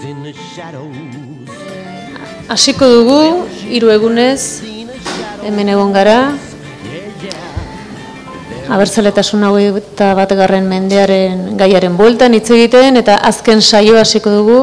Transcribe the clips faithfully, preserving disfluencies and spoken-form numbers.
Hasiko dugu, hiru egunez, hemen egon gara, abertzaletasun hogeita batgarren mendearen gaiaren bueltan hitz egiten, eta azken saio hasiko dugu,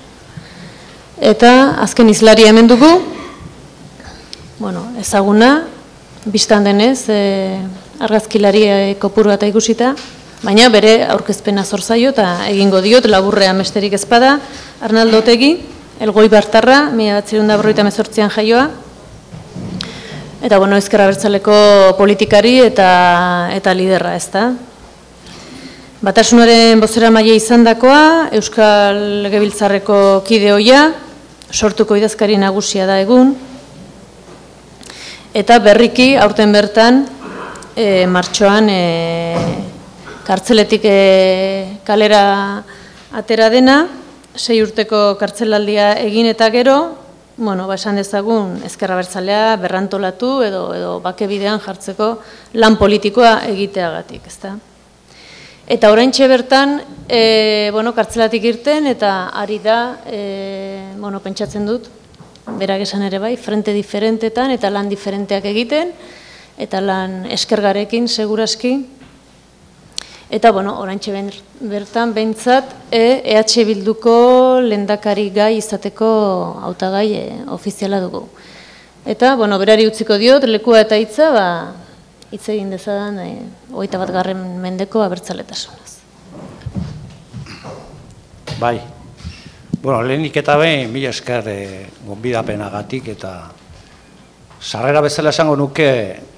eta azken hizlaria hemen dugu, bueno, ezaguna, bistan denez, e, argazkilari kopuru bat ikusita, baina bere aurkezpena zor zaio eta egingo diot laburrean besterik ezpada, Arnaldo Otegi, Elgoi Bartarra, mila bederatziehun eta berrogeita hemezortzian jaioa, eta bueno, ezker abertzaleko politikari eta eta liderra, ezta. Batasunaren bozeramaile izandakoa, Euskal Legebiltzarreko kide ohia, sortuko idazkari nagusia da egun, eta berriki aurten bertan e, martxoan e, kartzeletik e, kalera atera dena, sei urteko kartzelaldia egin eta gero, bueno, ba, esan dezagun ezker abertzalea berrantolatu edo, edo bake bidean jartzeko lan politikoa egiteagatik, ezta. Eta oraintxe bertan, e, bueno, kartzelatik irten eta ari da, e, bueno, pentsatzen dut, berak esan ere bai, frente diferentetan eta lan diferenteak egiten, eta lan eskergarekin, seguraski. Eta, bueno, oraintxe bertan, behintzat, E H Bilduko lehendakari gai izateko hautagai e, ofiziala dugu. Eta, bueno, berari utziko diot, lekua eta hitza, ba, hitz egin dezadan, e, hogeita batgarren mendeko abertzaletasunaz. Bai. Bueno, lehenik eta behin, mila esker e, gonbidapenagatik, eta sarrera bezala esango nuke,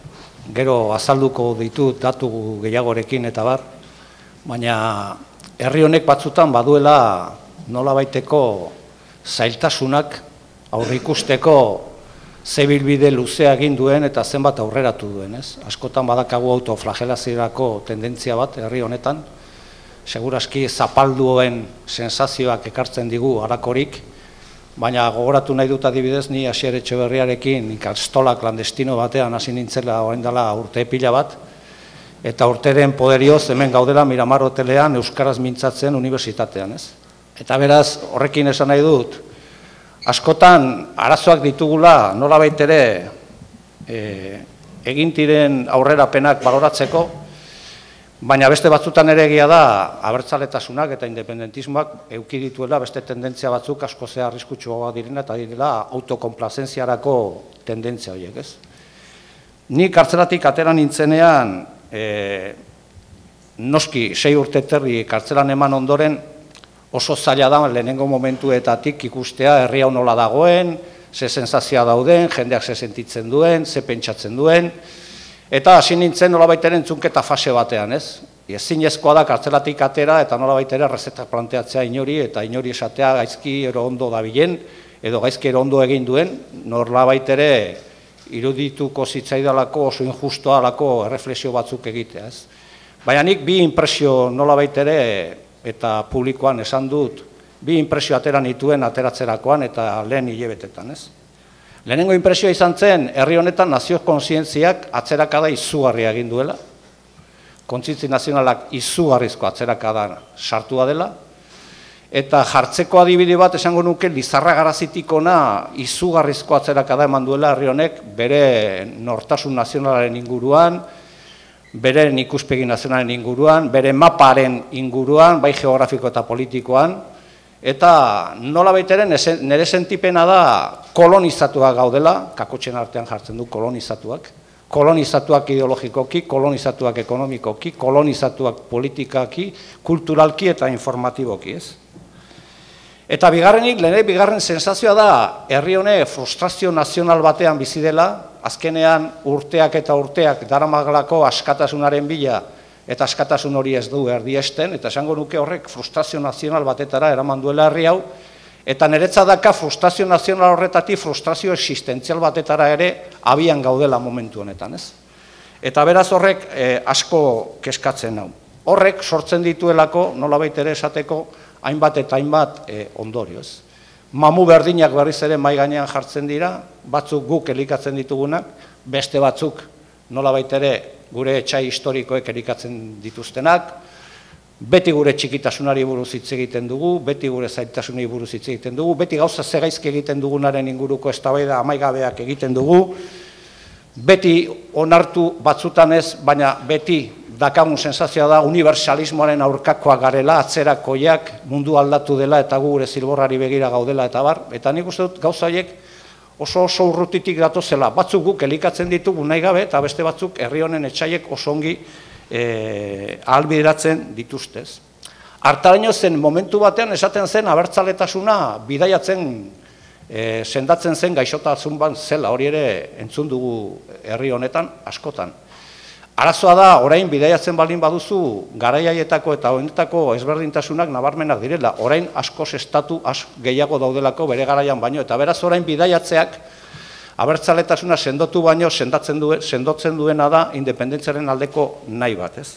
gero azalduko ditut datu gehiagorekin eta bar, baina herri honek batzutan baduela nolabaiteko zailtasunak aurreikusteko zebilbide luzea egin duen eta zenbat aurreratu duen, ez? Askotan badakagu autoflagelaziorako tendentzia bat herri honetan, seguraski zapalduen sensazioak ekartzen digu harakorik, baina gogoratu nahi dut adibidez ni Asier Etxeberriarekin ikastola klandestino batean hasi nintzela orain dela urte pila bat, eta urteren poderioz hemen gaudela Miramar hotelean euskaraz mintzatzen unibertsitatean, ez? Eta beraz, horrekin esan nahi dut, askotan arazoak ditugula nolabait ere e, egin diren aurrerapenak baloratzeko, baina beste batzutan ere egia da abertzaletasunak eta independentismoak eduki dituela beste tendentzia batzuk asko ze arriskutsuagoak direna eta direla autokonplazentziarako tendentzia horiek, ez? Ni kartzelatik atera nintzenean, e, noski sei urte terri kartzelan eman ondoren oso zaila da lehenengo momentuetatik ikustea herri hau nola dagoen, ze sensazioa dauden, jendeak ze sentitzen duen, ze pentsatzen duen, eta hasi nintzen nolabait ere entzunketa fase batean, ez? Ezinezkoa da kartzelatik atera eta nolabait ere errezetak planteatzea inori eta inori esatea gaizki ero ondo dabilen edo gaizki ero ondo egin duen, nolabait ere irudituko zitzaidalako oso injustoa alako erreflexio batzuk egitea, ez? Baina nik bi inpresio nolabait ere eta publikoan esan dut, bi inpresio atera nituen ateratzerakoan eta lehen hilebetetan, ez? Lehenengo inpresioa izan zen, herri honetan nazio kontzientziak atzerakada izugarria egin duela, kontzientzi nazionalak izugarrizko atzerakada sartua dela, eta jartzeko adibide bat esango nuke Lizarra Garazitikona izugarrizko atzerakada eman duela herri honek bere nortasun nazionalaren inguruan, bere ikuspegi nazionalaren inguruan, bere maparen inguruan, bai geografiko eta politikoan, eta nola baiteren nire sentipena da kolonizatuak gaudela, kakotxen artean jartzen du kolonizatuak, kolonizatuak ideologikoki, kolonizatuak ekonomikoki, kolonizatuak politikaki, kulturalki eta informatiboki, ez? Eta bigarrenik, lehene bigarren sensazioa da, herri honek frustrazio nazional batean bizi dela, azkenean urteak eta urteak daramaglako askatasunaren bila, eta askatasun hori ez du erdiesten, eta esango nuke horrek frustrazio nazional batetara eraman duela herri hau, eta niretzat daka frustrazio nazional horretatik frustrazio existentzial batetara ere abian gaudela momentu honetan, ez? Eta beraz horrek eh, asko keskatzen hau. Horrek sortzen dituelako, nolabait ere esateko, hainbat eta hainbat eh, ondorio, ez? Mamu berdinak berriz ere mahai gainean jartzen dira, batzuk guk elikatzen ditugunak, beste batzuk nolabait ere gure etxai historikoek erikatzen dituztenak, beti gure txikitasunari buruz hitz egiten dugu, beti gure zailtasunei buruz hitz egiten dugu, beti gauza zegaizki egiten dugunaren inguruko eztabaida amaigabeak egiten dugu, beti onartu batzutan ez, baina beti dakagun sensazioa da universalismoaren aurkakoak garela, atzerakoiak, mundu aldatu dela eta gure zilborrari begira gaudela eta bar, eta nik uste dut gauza horiek oso oso urrutitik datozela, batzuk guk elikatzen ditugu nahi gabe, eta beste batzuk herri honen etsaiek oso ongi ahalbideratzen dituztez. Hartaraino zen momentu batean esaten zen abertzaletasuna bidaiatzen sendatzen zen gaixotasun bat zela, hori ere entzun dugu herri honetan askotan. Arazoa da, orain bidaiatzen baldin baduzu, garaiaietako eta honetako ezberdintasunak nabarmenak direla, orain askoz estatu gehiago daudelako bere garaian baino, eta beraz orain bidaiatzeak abertzaletasuna sendotu baino sendotzen duena da independentziaren aldeko nahi bat, ez?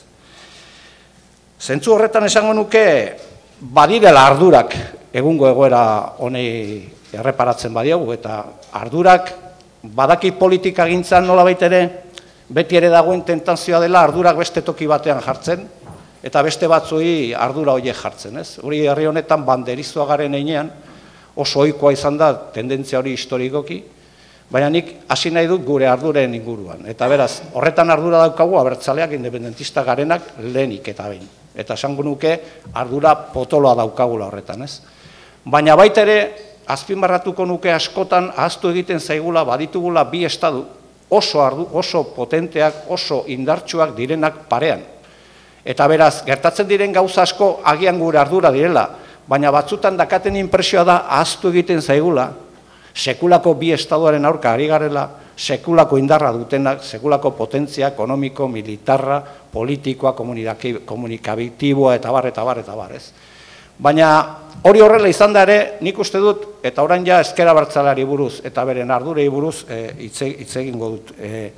Zentzu horretan esango nuke, badirela ardurak egungo egoera honei erreparatzen badiagu, eta ardurak badaki politika gintzan nolabait ere, beti ere dagoen tentazioa dela ardurak beste toki batean jartzen, eta beste batzuei ardura horiek jartzen, ez? Hori herri honetan banderizua garen einean, oso ohikoa izan da tendentzia hori historikoki, baina nik hasi nahi dut gure arduren inguruan. Eta beraz, horretan ardura daukagu abertzaleak independentista garenak lehenik eta behin. Eta esango nuke ardura potoloa daukagula horretan, ez? Baina baita ere, azpimarratuko nuke askotan ahaztu egiten zaigula baditugula bi estadu, oso ardu, oso potenteak, oso indartsuak direnak parean. Eta beraz, gertatzen diren gauza asko agian gure ardura direla, baina batzutan dakaten inpresioa da ahaztu egiten zaigula, sekulako bi estaduaren aurka ari garela, sekulako indarra dutenak, sekulako potentzia ekonomiko, militarra, politikoa, komunikatiboa eta bar, eta bar, eta bar, ez? Baina hori horrela izan da ere, nik uste dut, eta orain ja ezker abertzaleari buruz, eta beren ardurei buruz hitz egingo dut.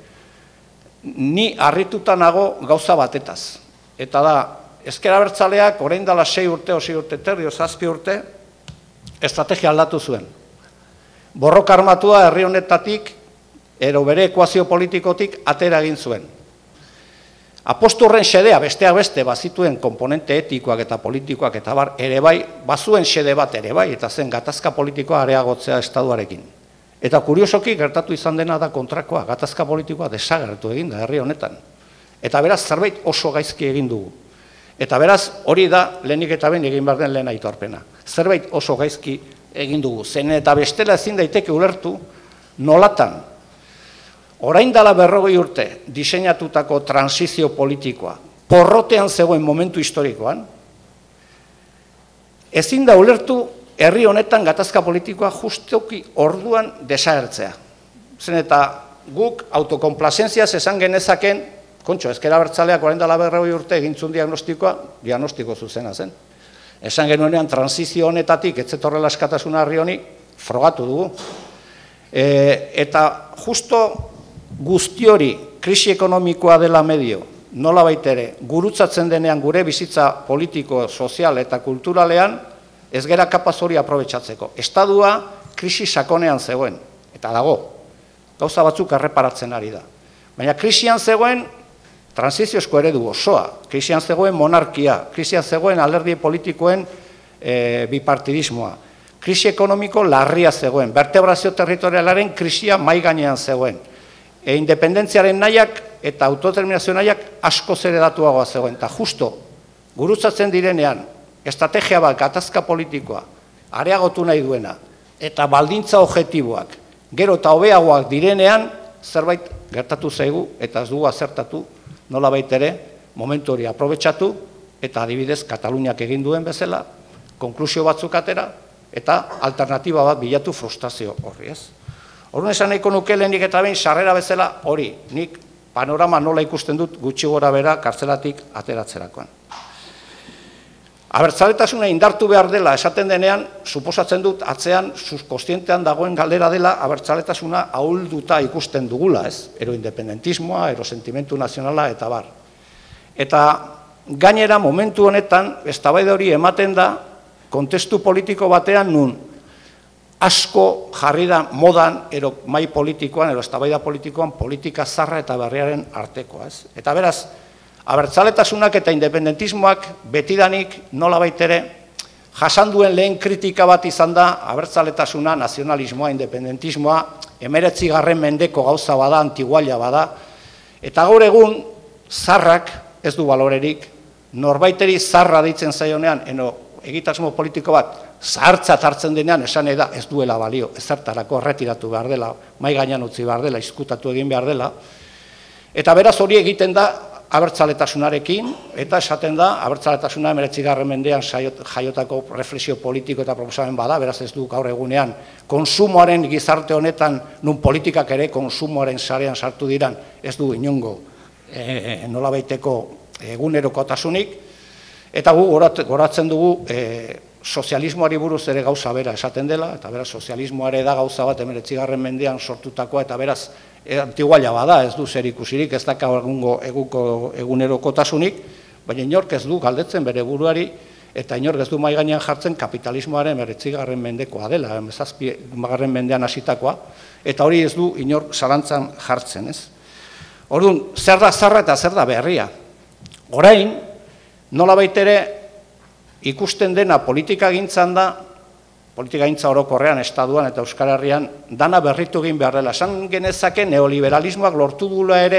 Ni harrituta nago gauza batetaz. Eta da, ezker abertzaleak orain dela sei urte, o sei urte terdi, o zazpi urte, estrategia aldatu zuen. Borroka armatua herri honetatik, ero bere ekuazio politikotik atera egin zuen. Apostu horren xedea, besteak beste, bazituen komponente etikoak eta politikoak eta bar, ere bai, bazuen xede bat ere bai, eta zen gatazka politikoa areagotzea estaduarekin. Eta kuriosoki gertatu izan dena da kontrakoa, gatazka politikoa desagertu egin da herri honetan. Eta beraz, zerbait oso gaizki egin dugu. Eta beraz, hori da lehenik eta behin egin behar den lehen aitorpena. Zerbait oso gaizki egin dugu. Zen eta bestela ezin daiteke ulertu nolatan, orain dela berrogei urte diseinatutako transizio politikoa, porrotean zegoen momentu historikoan, ezin da ulertu herri honetan gatazka politikoa justoki orduan desagertzea. Zen eta guk autokonplazentziaz esan genezaken, kontxo, ezker abertzaleak orain dela berrogei urte egintzun diagnostikoa, diagnostiko zuzena zen. Esan genuenean transizio honetatik, ez zetorrela askatasuna herri honi, frogatu dugu. Eta justo guzti hori, krisi ekonomikoa dela medio, nola baitere, gurutzatzen denean gure bizitza politiko, sozial eta kulturalean, ez gera kapaz hori aprobetxatzeko. Estadua krisi sakonean zegoen, eta dago, gauza batzuk erreparatzen ari da. Baina krisian zegoen transiziozko eredu osoa, krisian zegoen monarkia, krisian zegoen alderdi politikoen bipartidismoa, krisi ekonomiko larria zegoen, vertebrazio territorialaren krisia mai gainean zegoen, independentziaren nahiak eta autodeterminazio nahiak asko zere datuagoa zegoen. Eta justo, gurutzatzen direnean, estrategia bat, gatazka politikoa, areagotu nahi duena, eta baldintza objektiboak, gero eta hobeagoak direnean, zerbait gertatu zaigu, eta ez dugu azertatu, nola baitere, momentu hori aprobetxatu, eta adibidez, Kataluniak egin duen bezala, konklusio batzuk atera, eta alternatiba bat bilatu frustrazio horri, ez? Horren esan nahiko nuke lehenik eta behin sarrera bezala hori, nik panorama nola ikusten dut gutxi gora bera kartzelatik ateratzerakoan. Abertzaletasuna indartu behar dela esaten denean, suposatzen dut atzean, kostientean dagoen galdera dela, abertzaletasuna ahulduta ikusten dugula, ez? Ero independentismoa, ero sentimentu nazionala eta bar. Eta gainera momentu honetan, eztabaida hori ematen da, kontestu politiko batean nun, asko jarri da modan, ero mai politikoan, ero eztabaida politikoan, politika zarra eta berriaren artekoa, ez? Eta beraz, Abertzaletasunak eta independentismoak betidanik nola baitere jasan duen lehen kritika bat izan da abertzaletasuna, nazionalismoa, independentismoa, hemeretzi garren mendeko gauza bada, antigualia bada, eta gaur egun zarrak ez du balorerik, norbaiteri zarra deitzen zaionean, eno egitasmo politiko bat, zahartzat hartzen denean esan da ez duela balio, ezertarako erretiratu behar dela, mai gainean utzi behar dela, izkutatu egin behar dela, eta beraz hori egiten da abertzaletasunarekin, eta esaten da, abertzaletasuna hemeretzigarren mendean jaiotako reflexio politiko eta proposamen bada, beraz ez du gaur egunean, konsumoaren gizarte honetan, nun politikak ere konsumoaren sarean sartu diran, ez du inongo e, nolabaiteko egunerokotasunik, eta gu goratzen dugu e, sozialismoari buruz ere gauza bera esaten dela, eta beraz sozialismoare da gauza bat hemeretzigarren mendean sortutakoa, eta beraz e, antigualia bada, ez du zer ikusirik, ez daka egungo eguko egunerokotasunik, baina inork ez du galdetzen bere buruari, eta inork ez du mai gainean jartzen kapitalismoaren hemeretzigarren mendekoa dela, zazpigarren mendean hasitakoa, eta hori ez du inork zalantzan jartzen, ez? Orduan, zer da zarra eta zer da berria? Orain, nola baitere ikusten dena politika gintzan da, politika gintza orokorrean, estaduan eta Euskal Herrian, dana berritu egin behar dela. Esan genezake neoliberalismoak lortu dula ere,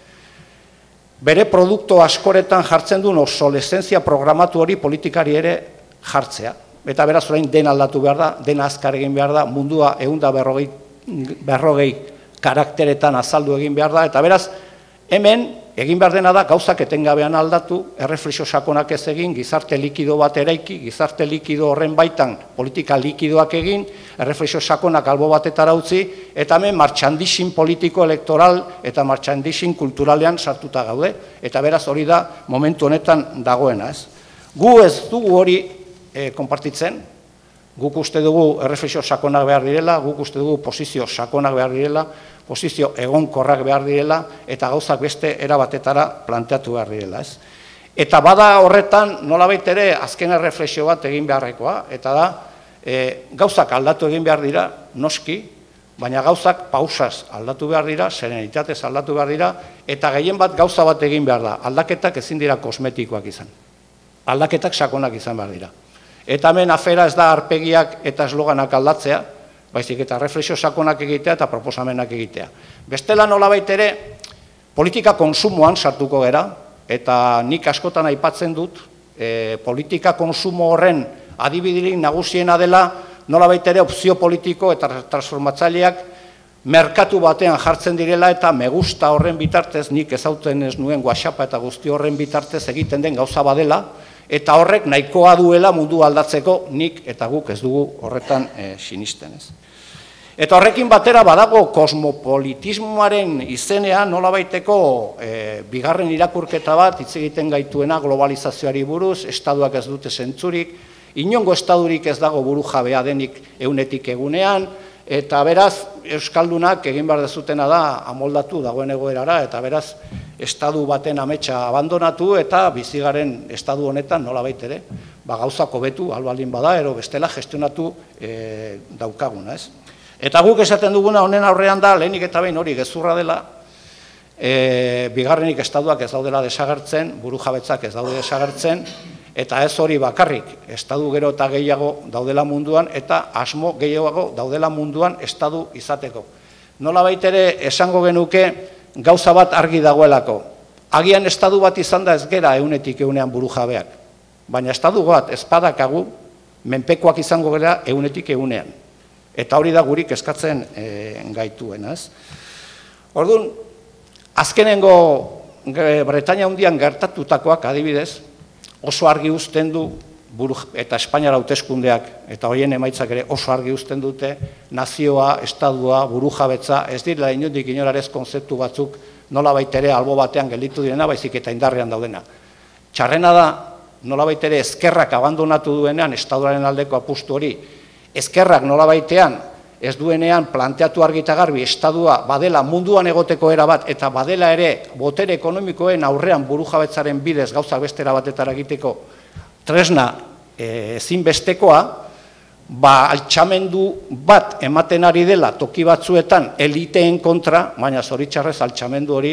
bere produktu askoretan jartzen duen obsoleszentzia programatu hori politikari ere jartzea. Eta beraz orain dena aldatu behar da, dena azkar egin behar da, mundua ehun eta berrogei, berrogei karakteretan azaldu egin behar da, eta beraz hemen egin behar dena da gauzak etengabean aldatu, erreflexio sakonak ez egin, gizarte likido bat eraiki, gizarte likido horren baitan politika likidoak egin, erreflexio sakonak albo batetara utzi, eta hemen martxandixin politiko elektoral eta martxandixin kulturalean sartuta gaude, eta beraz hori da momentu honetan dagoena, ez? Gu ez dugu hori e, konpartitzen, guk uste dugu erreflexio sakonak behar direla, guk uste dugu posizio sakonak behar direla, posizio egonkorrak behar direla, eta gauzak beste erabatetara planteatu behar direla, ez? Eta bada horretan, nolabait ere, azken erreflexio bat egin beharrekoa, eta da, e, gauzak aldatu egin behar dira, noski, baina gauzak pausaz aldatu behar dira, serenitatez aldatu behar dira, eta gehien bat gauza bat egin behar da, aldaketak ezin dira kosmetikoak izan. Aldaketak sakonak izan behar dira. Eta hemen afera ez da arpegiak eta esloganak aldatzea, baizik eta reflexio sakonak egitea eta proposamenak egitea. Bestela nolabait ere, politika konsumoan sartuko gera, eta nik askotan aipatzen dut, e, politika konsumo horren adibidirik nagusiena dela, nolabait ere opzio politiko eta transformatzaileak merkatu batean jartzen direla, eta me gusta horren bitartez, nik ezauten ez nuen WhatsAppa eta guzti horren bitartez egiten den gauza badela, eta horrek nahikoa duela mundu aldatzeko, nik eta guk ez dugu horretan e, sinisten, ez. Eta horrekin batera badago kosmopolitismoaren izenean nolabaiteko e, bigarren irakurketa bat hitz egiten gaituena globalizazioari buruz, estatuak ez dute zentzurik, inongo estadurik ez dago buru jabea denik egunetik egunean, eta beraz Euskaldunak egin behar dezutena da amoldatu dagoen egoerara, eta beraz estadu baten ametsa abandonatu eta bizigaren estadu honetan nolabait ere, ba gauzak hobetu albaldin bada, ero bestela gestionatu e, daukaguna, ez? Eta guk esaten duguna honen aurrean da, lehenik eta behin hori gezurra dela, e, bigarrenik estaduak ez daudela desagertzen, buru jabetzak ez daude desagertzen, eta ez hori bakarrik, estadu gero eta gehiago daudela munduan, eta asmo gehiago daudela munduan estadu izateko. Nolabait ere esango genuke gauza bat argi dagoelako. Agian estadu bat izan da ez gera eunetik eunean buru jabeak, baina estadu bat ezpadakagu menpekoak izango gera eunetik eunean. Eta hori da gurik eskatzen e, gaituena, ez? Orduan, azkenengo Bretainia hundian gertatutakoak adibidez, oso argi uzten du, buru, eta Espainiara hauteskundeak, eta horien emaitzak ere oso argi uzten dute, nazioa, estadua, buru jabetza, ez direla inondik inorarez konzeptu batzuk nolabait ere albo batean gelditu direna, baizik eta indarrean daudena. Txarrena da, nolabait ere ezkerrak abandonatu duenean, estaduaren aldeko apustu hori, ezkerrak nolabaitean ez duenean planteatu argita garbi estadua badela munduan egoteko era bat eta badela ere botere ekonomikoen aurrean burujabetzaren bidez gauzak bestera batetara egiteko tresna ezinbestekoa, ba altxamendu bat ematen ari dela toki batzuetan eliteen kontra, baina zoritxarrez altxamendu hori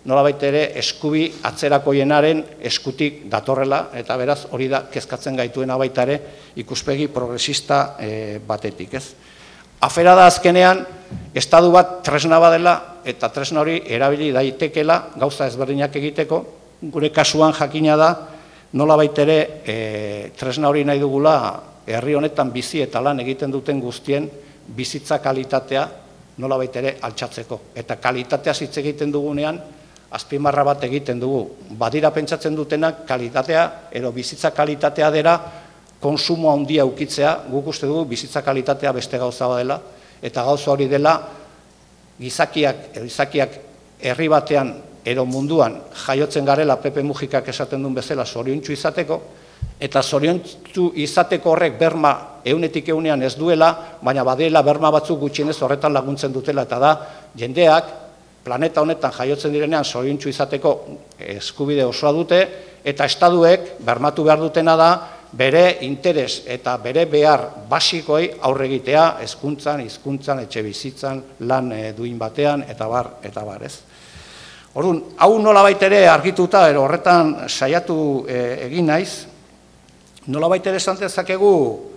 nolabait ere eskubi atzerakoienaren eskutik datorrela, eta beraz hori da kezkatzen gaituena baita ere ikuspegi progresista batetik, ez? Afera da azkenean, estatu bat tresna badela, eta tresna hori erabili daitekela gauza ezberdinak egiteko, gure kasuan jakina da, nolabait ere tresna hori nahi dugula herri honetan bizi eta lan egiten duten guztien bizitza kalitatea nolabait ere altxatzeko. Eta kalitatea hitz egiten dugunean, azpimarra bat egiten dugu. Badira pentsatzen dutenak kalitatea, edo bizitza kalitatea dela, konsumo handia ukitzea, guk uste dugu bizitza kalitatea beste gauza badela, eta gauza hori dela gizakiak, gizakiak herri batean edo munduan jaiotzen garela Pepe Mujikak esaten duen bezala zoriontsu izateko, eta zoriontsu izateko horrek berma eunetik eunean ez duela, baina badela berma batzuk gutxienez horretan laguntzen dutela, eta da jendeak planeta honetan jaiotzen direnean zoriontsu izateko eskubide osoa dute, eta estaduek bermatu behar dutena da bere interes eta bere behar basikoei aurre egitea, hezkuntzan, hizkuntzan, etxe bizitzan, lan duin batean, eta bar, eta bar, ez. Orduan, hau nolabait ere argituta, ero horretan saiatu egin naiz, nolabait ere esan dezakegu,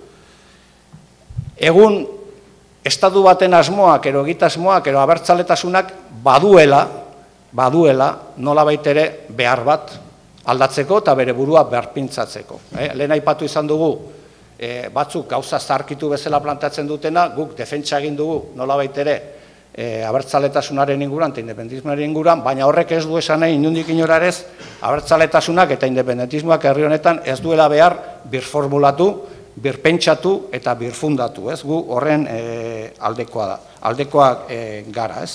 egun estatu baten asmoak, ero egitasmoak, ero abertzaletasunak baduela, baduela, nolabait ere behar bat, aldatzeko eta bere burua berpintzatzeko. Lehen aipatu izan dugu, batzuk gauza zarkitu bezala planteatzen dutena, guk defentsa egin dugu nolabait ere abertzaletasunaren inguruan eta independentismoaren inguruan, baina horrek ez du esan nahi inundik inorarez abertzaletasunak eta independentismoak herri honetan ez duela behar birformulatu, birpentsatu eta birfundatu. Gu horren aldekoa da, aldekoak gara.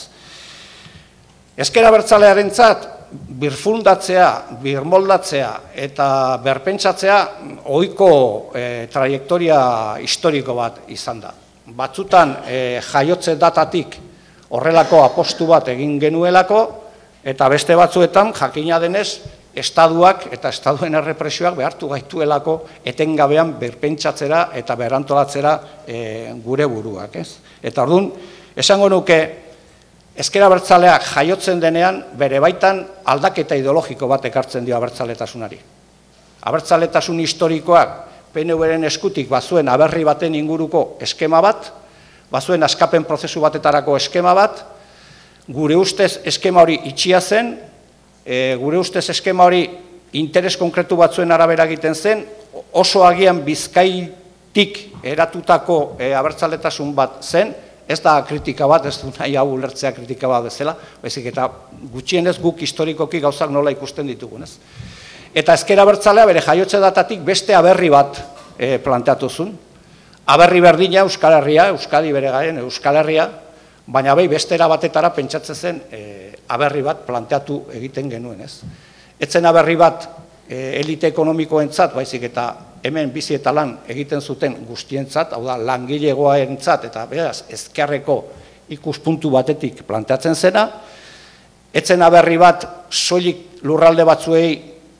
Ezker abertzalearentzat birfundatzea, birmoldatzea eta berpentsatzea ohiko trajektoria historiko bat izan da. Batzutan jaiotze datatik horrelako apostu bat egin genuelako, eta beste batzuetan jakina denez estaduak eta estaduen errepresioak behartu gaituelako etengabean berpentsatzera eta berantolatzera gure buruak. Eta orduan, esango nuke, ezker abertzaleak jaiotzen denean, bere baitan aldaketa ideologiko bat ekartzen dio abertzaletasunari. Abertzaletasun historikoak P N V-ren eskutik bazuen aberri baten inguruko eskema bat, bazuen askapen prozesu batetarako eskema bat, gure ustez eskema hori itxia zen, gure ustez eskema hori interes konkretu batzuen arabera egiten zen, oso agian Bizkaitik eratutako abertzaletasun bat zen, ez da kritika bat, ez du nahi hau ulertzea kritika bat bezala, baizik eta gutxienez guk historikoki gauzak nola ikusten ditugun, ez? Eta ezker abertzalea bere jaiotze datatik beste aberri bat planteatu zuen. Aberri berdina Euskal Herria, Euskadi bere garen Euskal Herria, baina behi bestera batetara pentsatzen zen aberri bat planteatu egiten genuen, ez? Etzen aberri bat elite ekonomikoentzat, baizik eta hemen bizi eta lan egiten zuten guztientzat, hau da, langilegoarentzat eta beraz ezkerreko ikuspuntu batetik planteatzen zena, etzen aberri bat soilik lurralde batzuei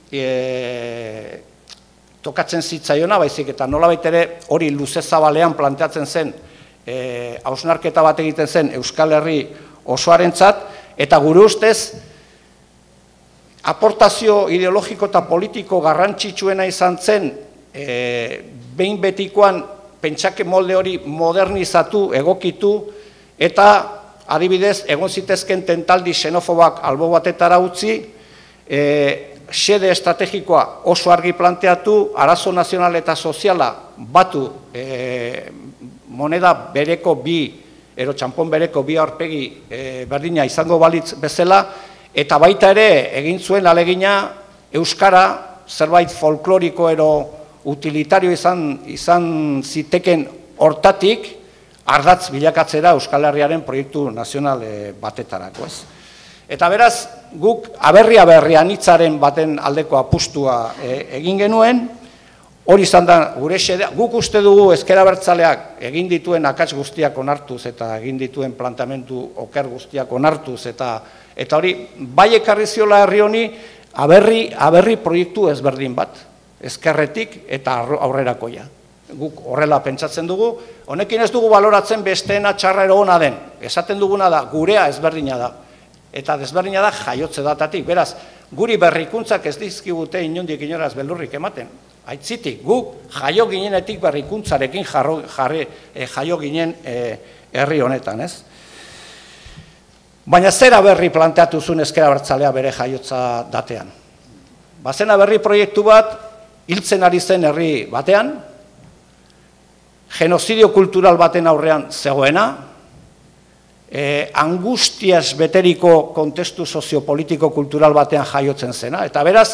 tokatzen zitzaiona, baizik eta nolabait ere hori luze zabalean planteatzen zen, hausnarketa bat egiten zen Euskal Herri osoarentzat, eta gure ustez, aportazio ideologiko eta politiko garrantzitsuena izan zen, behin betikoan pentsake molde hori modernizatu, egokitu, eta adibidez, egon zitezken tentaldi xenofobak albo batetara utzi, xede estrategikoa oso argi planteatu, arazo nazional eta soziala batu moneda bereko bi, ero txampon bereko bi aurpegi berdina izango balitz bezala, eta baita ere egin zuen alegina euskara zerbait folkloriko ero utilitario izan, izan ziteken hortatik ardatz bilakatzera Euskal Herriaren proiektu nazional batetarako, ez? Eta beraz, guk aberri aberri anitzaren baten aldeko apustua egin genuen, hori izan da gure xedea, guk uste dugu ezker abertzaleak egin dituen akats guztiak onartuz eta egin dituen planteamendu oker guztiak onartuz eta eta hori bai ekarri ziola herri honi aberri, aberri proiektu ezberdin bat, ezkerretik eta aurrerakoia. Guk horrela pentsatzen dugu, honekin ez dugu baloratzen besteen txarrero ona den, esaten duguna da, gurea ezberdina da. Eta desberdina da jaiotze datatik. Beraz, guri berrikuntzak ez dizkigute inondik inoraz beldurrik ematen. Aitzitik, guk jaio ginenetik berrikuntzarekin jarro, jarri, eh, jaio ginen eh, herri honetan, ez? Baina zera berri planteatu zuen Ezker Abertzalea bere jaiotza datean. Bazena berri proiektu bat, hiltzen ari zen herri batean, genozidio kultural baten aurrean zegoena, eh, angustiaz beteriko kontestu soziopolitiko-kultural batean jaiotzen zena, eta beraz,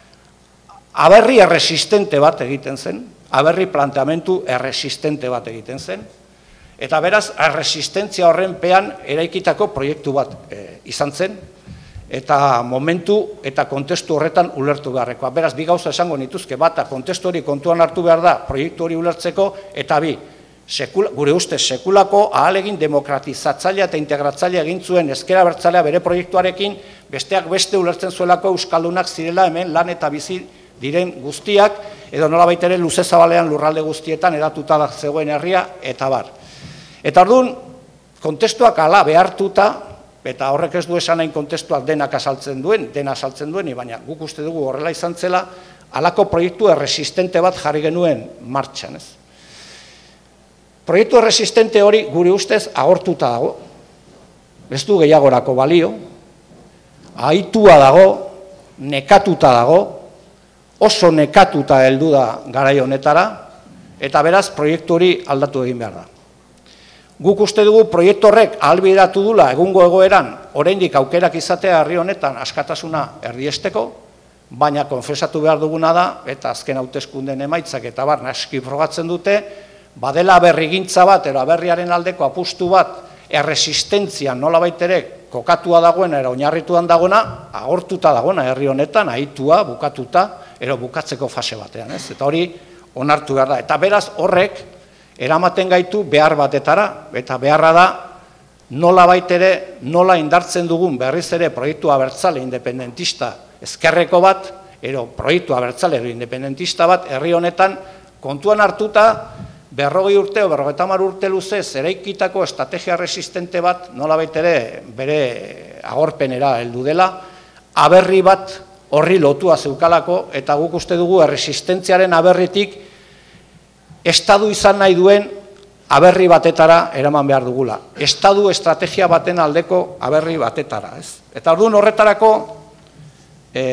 aberri erresistente bat egiten zen, aberri planteamentu erresistente bat egiten zen, eta beraz, erresistentzia horren pean eraikitako proiektu bat e, izan zen, eta momentu eta kontestu horretan ulertu beharrekoa. Beraz, bi gauza esango nituzke, bata kontestu hori kontuan hartu behar da, proiektu hori ulertzeko, eta bi, sekula, gure ustez, sekulako ahalegin demokratizatzailea eta integratzailea egin zuen Ezker Abertzalea bere proiektuarekin, besteak beste ulertzen zuelako euskaldunak zirela hemen lan eta bizi diren guztiak, edo nolabait ere luze zabalean lurralde guztietan edatuta da zegoen herria, eta bar. Eta orduan, kontestuak ala behartuta, eta horrek ez du esan nahi kontestuak denak azaltzen duen, dena azaltzen duen, baina guk uste dugu horrela izan zela, halako proiektu erresistente bat jarri genuen martxan, ez? Proiektu erresistente hori gure ustez agortuta dago, ez du gehiagorako balio, ahitua dago, nekatuta dago, oso nekatuta heldu da garai honetara, eta beraz proiektu hori aldatu egin behar da. Guk uste dugu proiektu horrek ahalbideratu dula egungo egoeran, oraindik aukerak izatea herri honetan askatasuna erdiesteko, baina konfesatu behar duguna da, eta azken hauteskundeen emaitzak eta bar naski frogatzen dute, badela berrigintza bat, ero aberriaren aldeko apustu bat, erresistentzian nolabait ere kokatua dagoena, ero oinarrituan dagoena, agortuta dagoena herri honetan, ahitua, bukatuta, ero bukatzeko fase batean, ez? Eta hori onartu behar da. Eta beraz horrek, eramaten gaitu behar batetara, eta beharra da nola baitere, nola indartzen dugun berriz ere proiektu abertzale independentista ezkerreko bat, ero proiektu abertzale independentista bat, herri honetan kontuan hartuta, berrogei urte o berrogeita hamar urte luzez eraikitako estrategia resistente bat, nola baitere bere agorpenera heldu dela, aberri bat horri lotua zeukalako, eta guk uste dugu erresistentziaren aberritik estadu izan nahi duen aberri batetara eraman behar dugula. Estadu estrategia baten aldeko aberri batetara, ez? Eta orduan horretarako e,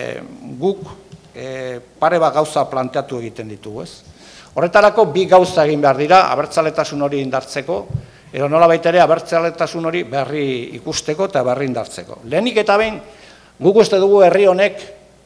guk e, pare bat gauza planteatu egiten ditugu, ez? Horretarako bi gauza egin behar dira, abertzaletasun hori indartzeko, edo nola baitere abertzaletasun hori berri ikusteko eta berri indartzeko. Lehenik eta behin, guk uste dugu herri honek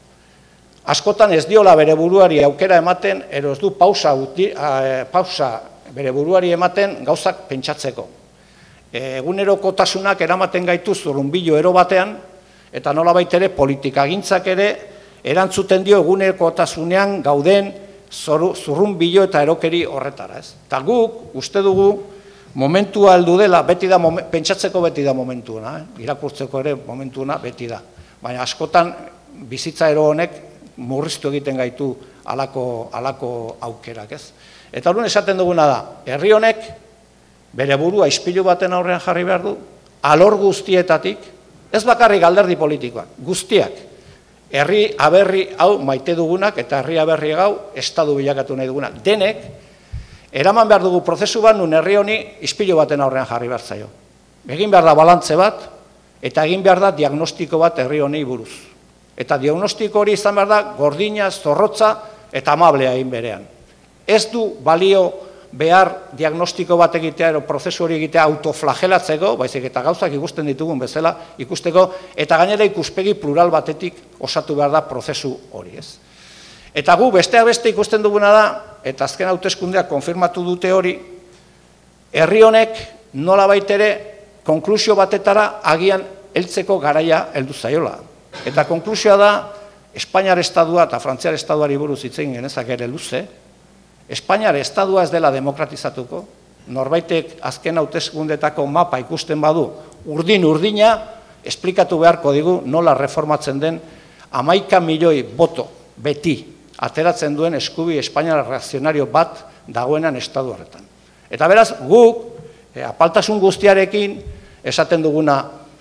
askotan ez diola bere buruari aukera ematen, ero ez du pausa, uti, a, pausa bere buruari ematen gauzak pentsatzeko. Egunerokotasunak eramaten gaitu zurrunbilo ero batean, eta nola baitere politikagintzak ere erantzuten dio egunerokotasunean gauden zurrunbilo eta erokeri horretara, ez? Eta guk uste dugu momentua heldu dela, beti da, pentsatzeko beti da momentuena, eh? Irakurtzeko ere momentuena beti da. Baina askotan bizitza ero honek murriztu egiten gaitu halako halako aukerak, ez? Eta orduan esaten duguna da, herri honek bere burua ispilu baten aurrean jarri behar du, alor guztietatik, ez bakarrik alderdi politikoak, guztiak, herri aberri hau maite dugunak eta herri aberri hau estadu bilakatu nahi dugunak. Denek, eraman behar dugu prozesu bat nun herri honi ispilu baten aurrean jarri behar zaio. Egin behar da balantze bat, eta egin behar da diagnostiko bat herri honi buruz. Eta diagnostiko hori izan behar da gordina, zorrotza eta amablea egin berean. Ez du balio behar diagnostiko bat egitea, ero prozesu hori egitea autoflagelatzeko, baizik eta gauzak ikusten ditugun bezala ikusteko, eta gainera ikuspegi plural batetik osatu behar da prozesu hori, ez? Eta gu besteak beste ikusten duguna da, eta azken hauteskundeak konfirmatu dute hori, herri honek nola baitere konklusio batetara agian heltzeko garaia heldu zaiola. Eta konklusioa da, Espainiar Estadua eta Frantziar Estaduari buruz hitz egin genezak ere luze, Espainiar Estadua ez dela demokratizatuko, norbaitek azken hauteskundetako mapa ikusten badu, urdin-urdina, esplikatu beharko digu nola reformatzen den hamaika milioi boto beti ateratzen duen eskubi Espainiar reakzionario bat dagoenan estadu horretan. Eta beraz, guk, apaltasun guztiarekin, esaten duguna,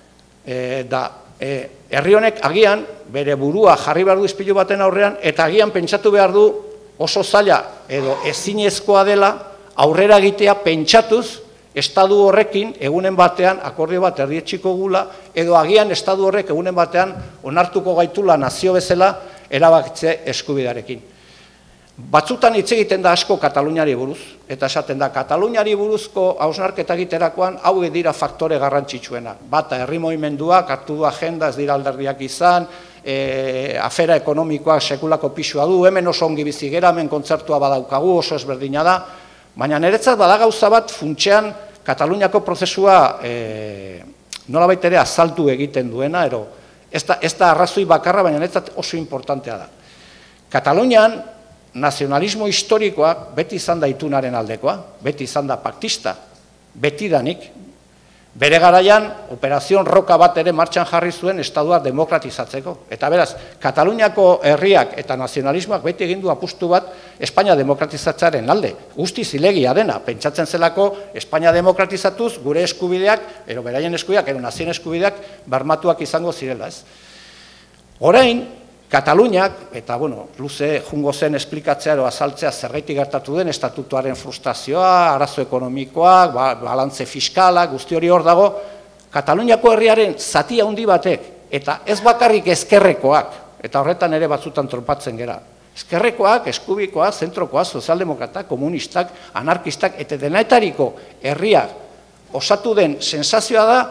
da herri honek agian bere burua jarri behar du ispilu baten aurrean, eta agian pentsatu behar du oso zaila edo ezinezkoa dela aurrera egitea pentsatuz estadu horrekin egunen batean akordio bat erdietsiko gula, edo agian estadu horrek egunen batean onartuko gaitula nazio bezala erabakitze eskubidearekin. Batzutan hitz egiten da asko Kataluniari buruz, eta esaten da Kataluniari buruzko hausnarketa egiterakoan hau dira faktore garrantzitsuena. Bata herri mugimenduak hartu du agenda, ez dira alderdiak izan, afera ekonomikoak sekulako pisua du, hemen oso ongi bizi gera, hemen kontzertua badaukagu, oso ezberdina da, baina niretzat bada gauza bat funtsean Kataluniako prozesua nolabait ere azaltu egiten duena, ero ez da arrazoi bakarra, baina niretzat oso importantea da. Katalunian nazionalismo historikoak beti izan da itunaren aldekoa, beti izan da paktista, betidanik. Bere garaian, operazion roka bat ere martxan jarri zuen estadua demokratizatzeko. Eta beraz, Kataluniako herriak eta nazionalismoak beti egin du apustu bat Espainia demokratizatzearen alde. Guzti zilegia dena, pentsatzen zelako Espainia demokratizatuz gure eskubideak, ero beraien eskubideak, ero nazien eskubideak bermatuak izango zirela, ez. Orain, Kataluniak, eta bueno, luze jungo zen esplikatzea edo azaltzea zergaitik gertatu den estatutuaren frustrazioa, arazo ekonomikoak, balantze fiskalak, guzti hori hor dago, Kataluniako herriaren zati handi batek, eta ez bakarrik ezkerrekoak, eta horretan ere batzutan trompatzen gera, ezkerrekoak, eskubikoak, zentrokoak, sozialdemokratak, komunistak, anarkistak, eta denaetariko herriak osatu den sensazioa da,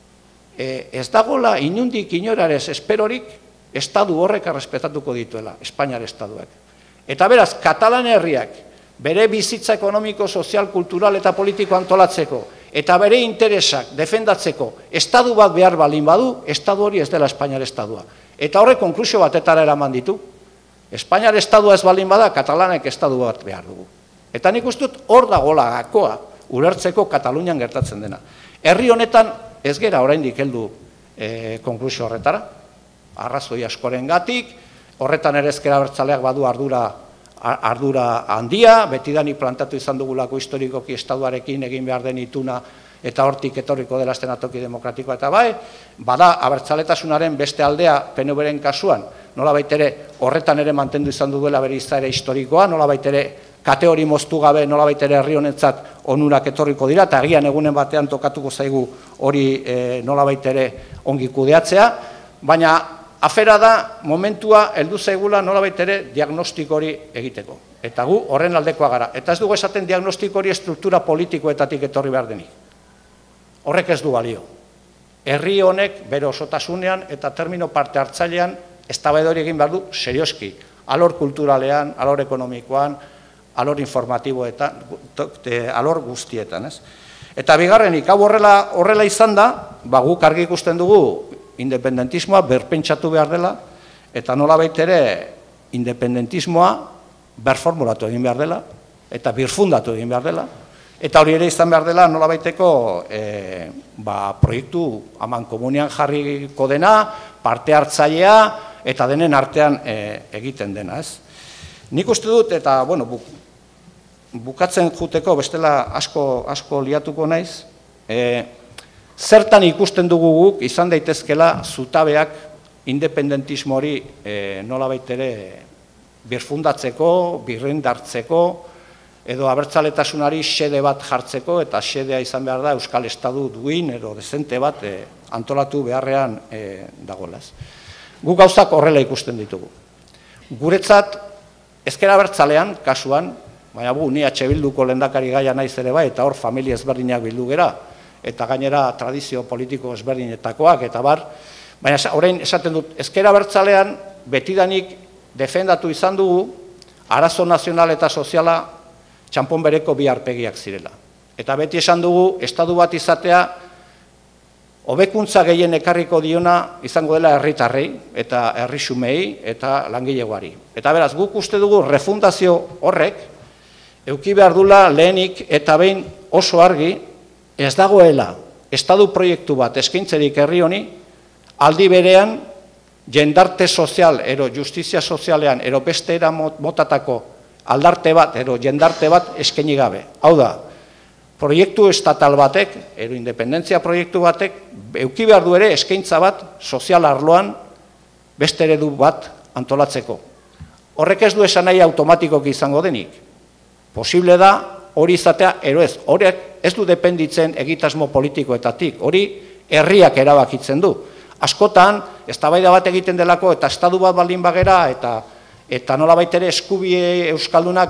ez dagoela inundik inorarez esperorik, estadu horrek errespetatuko dituela, Espainiar estaduak. Eta beraz, Katalan herriak bere bizitza ekonomiko, sozial, kultural eta politiko antolatzeko, eta bere interesak defendatzeko estadu bat behar balin badu, estadu hori ez dela Espainiar estadua. Eta horrek konklusio batetara eraman ditu. Espainiar estadua ez balin bada, Katalanek estadu bat behar dugu. Eta nik uste dut hor dagoela gakoa ulertzeko Katalunian gertatzen dena. Herri honetan ez gera oraindik heldu konklusio horretara, arrazoi askoren gatik, horretan ere ezker abertzaleak badu ardura ardura handia, betidanik plantatu izan dugulako historikoki estaduarekin egin behar den ituna eta hortik etorriko dela eszenatoki demokratikoa eta bai, bada abertzaletasunaren beste aldea P N V-ren kasuan, nolabait ere horretan ere mantendu izan duela bere izaera historikoa, nolabait ere kate hori moztu gabe, nolabait ere herri honetzat onurak etorriko dira, eta agian egunen batean tokatuko zaigu hori nolabait ere ongi kudeatzea, baina afera da, momentua heldu zaigula nolabait ere diagnostiko hori egiteko. Eta gu horren aldekoa gara. Eta ez dugu esaten diagnostiko hori estruktura politikoetatik etorri behar denik. Horrek ez du balio. Herri honek bere osotasunean eta termino parte hartzailean eztabaida hori egin behar du serioski. Alor kulturalean, alor ekonomikoan, alor informatiboetan, alor guztietan. Eta bigarrenik, hau horrela izan da, guk argi ikusten dugu independentismoa berpentsatu behar dela, eta nolabait ere independentismoa berformulatu egin behar dela, eta birfundatu egin behar dela, eta hori ere izan behar dela nolabaiteko proiektu haman komunian jarriko dena, parte hartzailea, eta denen artean egiten dena. Nik uste dut, eta bukatzen juteko, bestela asko liatuko naiz, zertan ikusten dugu guk izan daitezkela zutabeak independentismo hori nolabait ere birfundatzeko, birrendartzeko, edo abertzaletasunari xede bat jartzeko, eta xedea izan behar da Euskal Estadu duin, edo dezente bat antolatu beharrean dagoela. Guk gauzak horrela ikusten ditugu. Guretzat, ezker abertzalean, kasuan, baina bu, ni H Bilduko lehendakari gaia naiz ere bai, eta hor familia ezberdinak bildu gera, eta gainera tradizio politiko ezberdinetakoak, eta bar, baina orain esaten dut, ezker abertzalean betidanik defendatu izan dugu, arazo nazional eta soziala txanpon bereko bi aurpegiak zirela. Eta beti esan dugu, estadu bat izatea, hobekuntza gehien ekarriko diona izango dela herritarrei, eta herrixumei, eta langilegoari. Eta beraz, guk uste dugu refundazio horrek, eduki behar dula lehenik eta behin oso argi, ez dagoela estadu proiektu bat eskaintzerik herri honi, aldi berean jendarte sozial, ero justizia sozialean, ero beste era motatako aldarte bat, ero jendarte bat eskaini gabe. Hau da, proiektu estatal batek, edo independentzia proiektu batek, euki behar du ere eskaintza bat sozial arloan beste eredu bat antolatzeko. Horrek ez du esan nahi automatikoki izango denik. Posible da hori izatea, ero ez, horrek ez du dependitzen egitasmo politikoetatik, hori herriak erabakitzen du. Askotan, eztabaida bat egiten delako eta estatu bat baldin bagera eta eta nolabait ere eskubie euskaldunak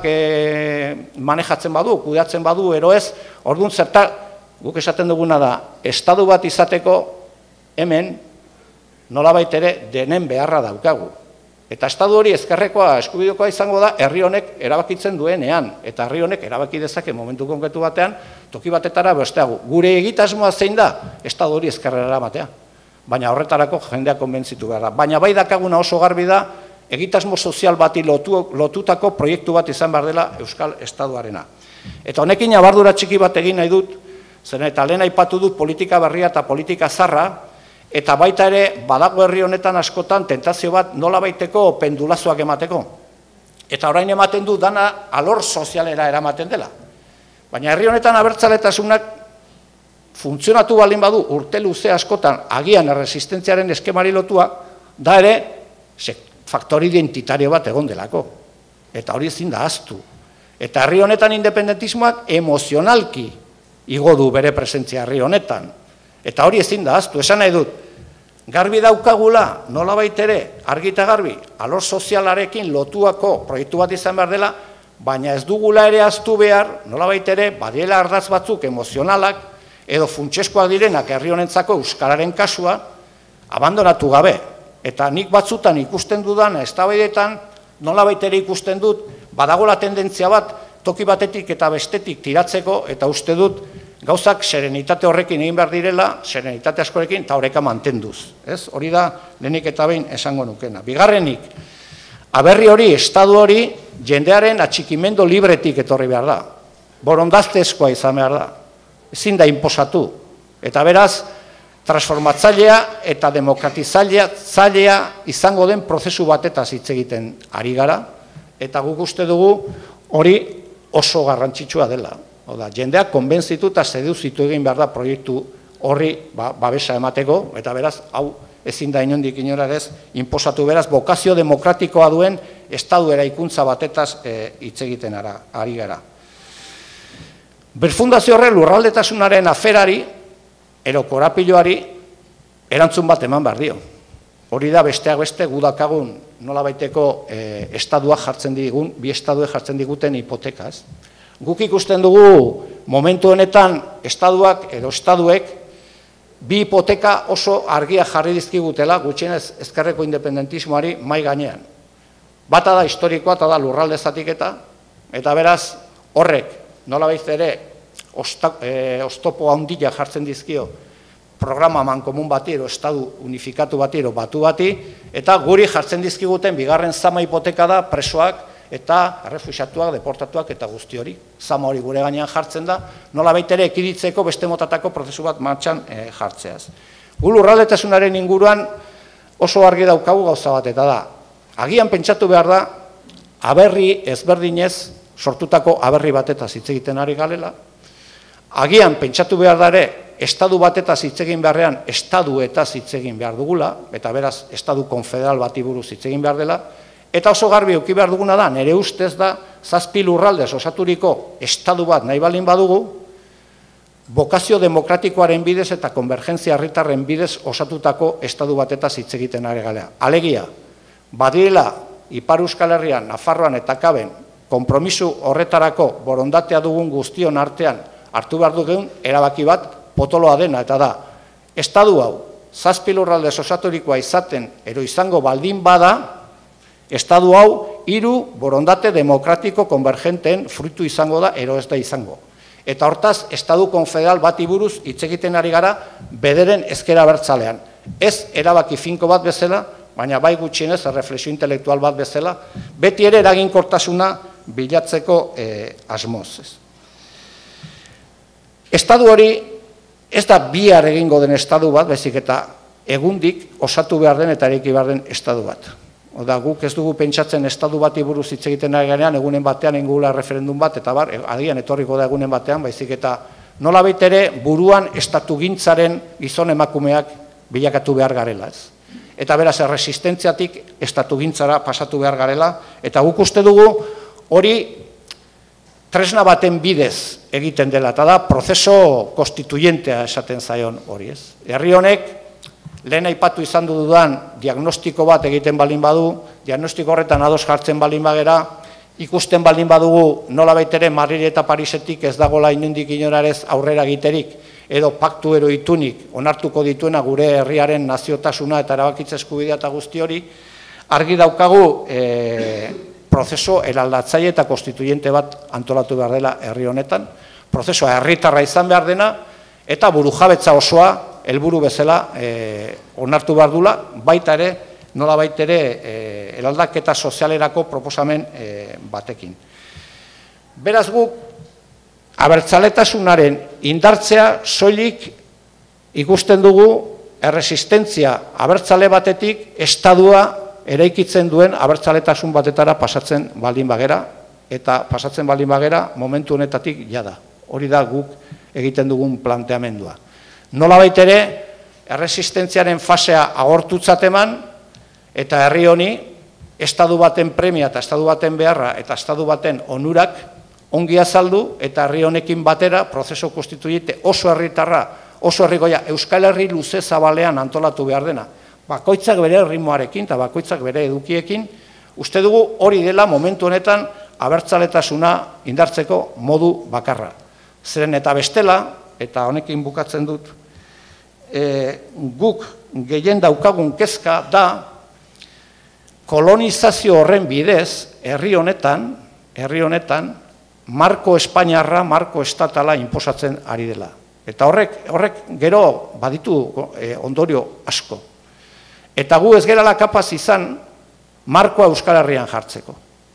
manejatzen badu, kudeatzen badu, ero ez, orduan zerta, guk esaten duguna da, estatu bat izateko hemen nolabait ere denen beharra daukagu. Eta estatu hori ezkerrekoa, eskubidekoa izango da, herri honek erabakitzen duenean, eta herri honek erabaki dezake momentu konkretu batean, toki batetara besteago. Gure egitasmoa zein da, estatu hori ezkerrera eramatea. Baina horretarako jendea konbentzitu behar da. Baina bai dakaguna oso garbi da, egitasmo sozial bati lotutako proiektu bat izan behar dela Euskal Estatuarena. Eta honekin abardura txiki bat egin nahi dut, zen eta lehen aipatu dut politika berria eta politika zarra, eta baita ere badago herri honetan askotan tentazio bat nola baiteko pendulazoak emateko. Eta orain ematen du dana alor sozialera eramaten dela. Baina herri honetan abertzaletasunak funtzionatu baldin badu urte luze askotan agian erresistentziaren eskemari lotua, da ere faktore identitario bat egon delako. Eta hori ezin da ahaztu. Eta herri honetan independentismoak emozionalki igo du bere presentzia herri honetan. Eta hori ezin da ahaztu. Esan nahi dut, garbi daukagula, nolabait ere, argi eta garbi, alor sozialarekin lotuako proiektu bat izan behar dela, baina ez dugula ere ahaztu behar, nolabait ere, badiela ardaz batzuk emozionalak, edo funtseskoak direnak herri honentzako euskararen kasua, abandonatu gabe. Eta nik batzutan ikusten dudan, eztabaidetan, nolabait ere ikusten dut, badagola tendentzia bat, toki batetik eta bestetik tiratzeko, eta uste dut, gauzak serenitate horrekin egin behar direla, serenitate askorekin, eta horreka mantenduz. Hori da, lehenik eta behin esango nukena. Bigarrenik, aberri hori, estadu hori, jendearen atxikimendo libretik etorri behar da. Borondaztezkoa izan behar da. Ezin da inposatu. Eta beraz, transformatzailea eta demokratizatzailea izango den prozesu batetaz hitz egiten ari gara, eta guk uste dugu hori oso garrantzitsua dela. Oda, jendeak konbentzitu eta seduzitu egin behar da proiektu horri babesa emateko, eta beraz, hau ezin da inondik inorarez, inposatu beraz, bokazio demokratikoa duen estadu eraikuntza batetaz hitz egiten ari gara. Berfundazio horre lurraldetasunaren aferari, ero korapiloari erantzun bat eman behar dio. Hori da besteak beste gudakagun nola baiteko estaduak jartzen digun, bi estaduek jartzen diguten hipotekaz. Guk ikusten dugu momentu honetan estaduak edo estaduek bi hipoteka oso argia jarri dizkigutela gutxienez ezkerreko independentismoari mai gainean. Bata da historikoa eta da lurralde zatiketa, eta beraz horrek nola baiz ere oztopo handia jartzen dizkio programa mankomun bati, ero estadu unifikatu bati, ero batu bati, eta guri jartzen dizkiguten bigarren zama hipoteka da presoak eta errefuxiatuak, deportatuak eta guzti hori. Zama hori gure gainean jartzen da, nola baitere ekiditzeko beste motatako prozesu bat martxan jartzeaz. Gu lurraldetasunaren inguruan oso argi daukagu gauza bat, eta da, agian pentsatu behar da, aberri ezberdinez sortutako aberri batetaz hitz egiten ari galela, agian pentsatu behar da ere, estadu batetaz hitz egin beharrean, estaduetaz hitz egin behar dugula, eta beraz, estadu konfederal bati buruz hitz egin behar dela, eta oso garbi euki behar duguna da, nire ustez da, zazpi lurraldez osaturiko estadu bat nahi balin badugu, bokazio demokratikoaren bidez eta konvergentzia herritarren bidez osatutako estadu batetaz hitz egiten ari galea. Alegia, badirela, Ipar Euskal Herrian, Nafarroan eta Kaben, konpromisu horretarako borondatea dugun guztion artean hartu behar dugun erabaki bat potoloa dena, eta da, estadu hau, zazpi lurraldez osaturikoa izaten, ero izango baldin bada, estadu hau, hiru borondate demokratiko konvergenten fruitu izango da, ero ez da izango. Eta hortaz, estadu konfederal bati buruz hitz egiten ari gara bederen ezkera abertzalean. Ez erabaki finko bat bezala, baina bai gutxienez erreflexio intelektual bat bezala, beti ere eraginkortasuna bilatzeko asmoz. Estadu hori ez da bihar egingo den estadu bat, bezik eta egundik osatu behar den eta eraiki behar den estadu bat. Oda, guk ez dugu pentsatzen estadu bati buruz hitz egiten ari garean, egunen batean ingula referendum bat, eta bar, agian etorriko da egunen batean, baizik eta nolabait ere buruan estatugintzaren gizon emakumeak bilakatu behar garela, ez? Eta beraz, erresistentziatik estatugintzara pasatu behar garela, eta guk uste dugu hori tresna baten bidez egiten dela, eta da prozeso konstituyentea esaten zaion hori, ez? Herri honek, lehen aipatu izan dudan diagnostiko bat egiten balin badu, diagnostiko horretan ados jartzen balin bagera, ikusten balin badugu nolabait ere Madrid eta Parisetik ez dagoela inondik inorarez aurrera egiterik, edo paktu ero itunik onartuko dituena gure herriaren naziotasuna eta erabakitze eskubidea eta guzti hori, argi daukagu e, prozeso eraldatzaile eta konstituyente bat antolatu behar dela herri honetan, prozesua herritarra izan behar dena, eta burujabetza osoa helburu bezala e, onartu behar dula, baita ere, nola baita ere, e, eraldaketa sozialerako proposamen e, batekin. Beraz guk, abertzaletasunaren indartzea soilik ikusten dugu erresistentzia abertzale batetik estadua eraikitzen duen abertzaletasun batetara pasatzen baldin bagera, eta pasatzen baldin bagera momentu honetatik jada. Hori da guk egiten dugun planteamendua. Nolabait ere, erresistentziaren fasea agortutzat eman, eta herri honi, estadu baten premia eta estadu baten beharra eta estadu baten onurak ongi azaldu, eta herri honekin batera, prozeso konstituyente oso herritarra, oso herrikoia, Euskal Herri luze zabalean antolatu behar dena. Bakoitzak bere ritmoarekin eta bakoitzak bere edukiekin, uste dugu hori dela momentu honetan abertzaletasuna indartzeko modu bakarra. Zeren eta bestela, eta honekin bukatzen dut, e, guk gehien daukagun kezka da kolonizazio horren bidez, herri honetan, herri honetan, marko espainiarra, marko estatala inposatzen ari dela. Eta horrek, horrek gero baditu e, ondorio asko. Eta gu ez gerala kapaz izan markoa Euskal Herrian jartzeko.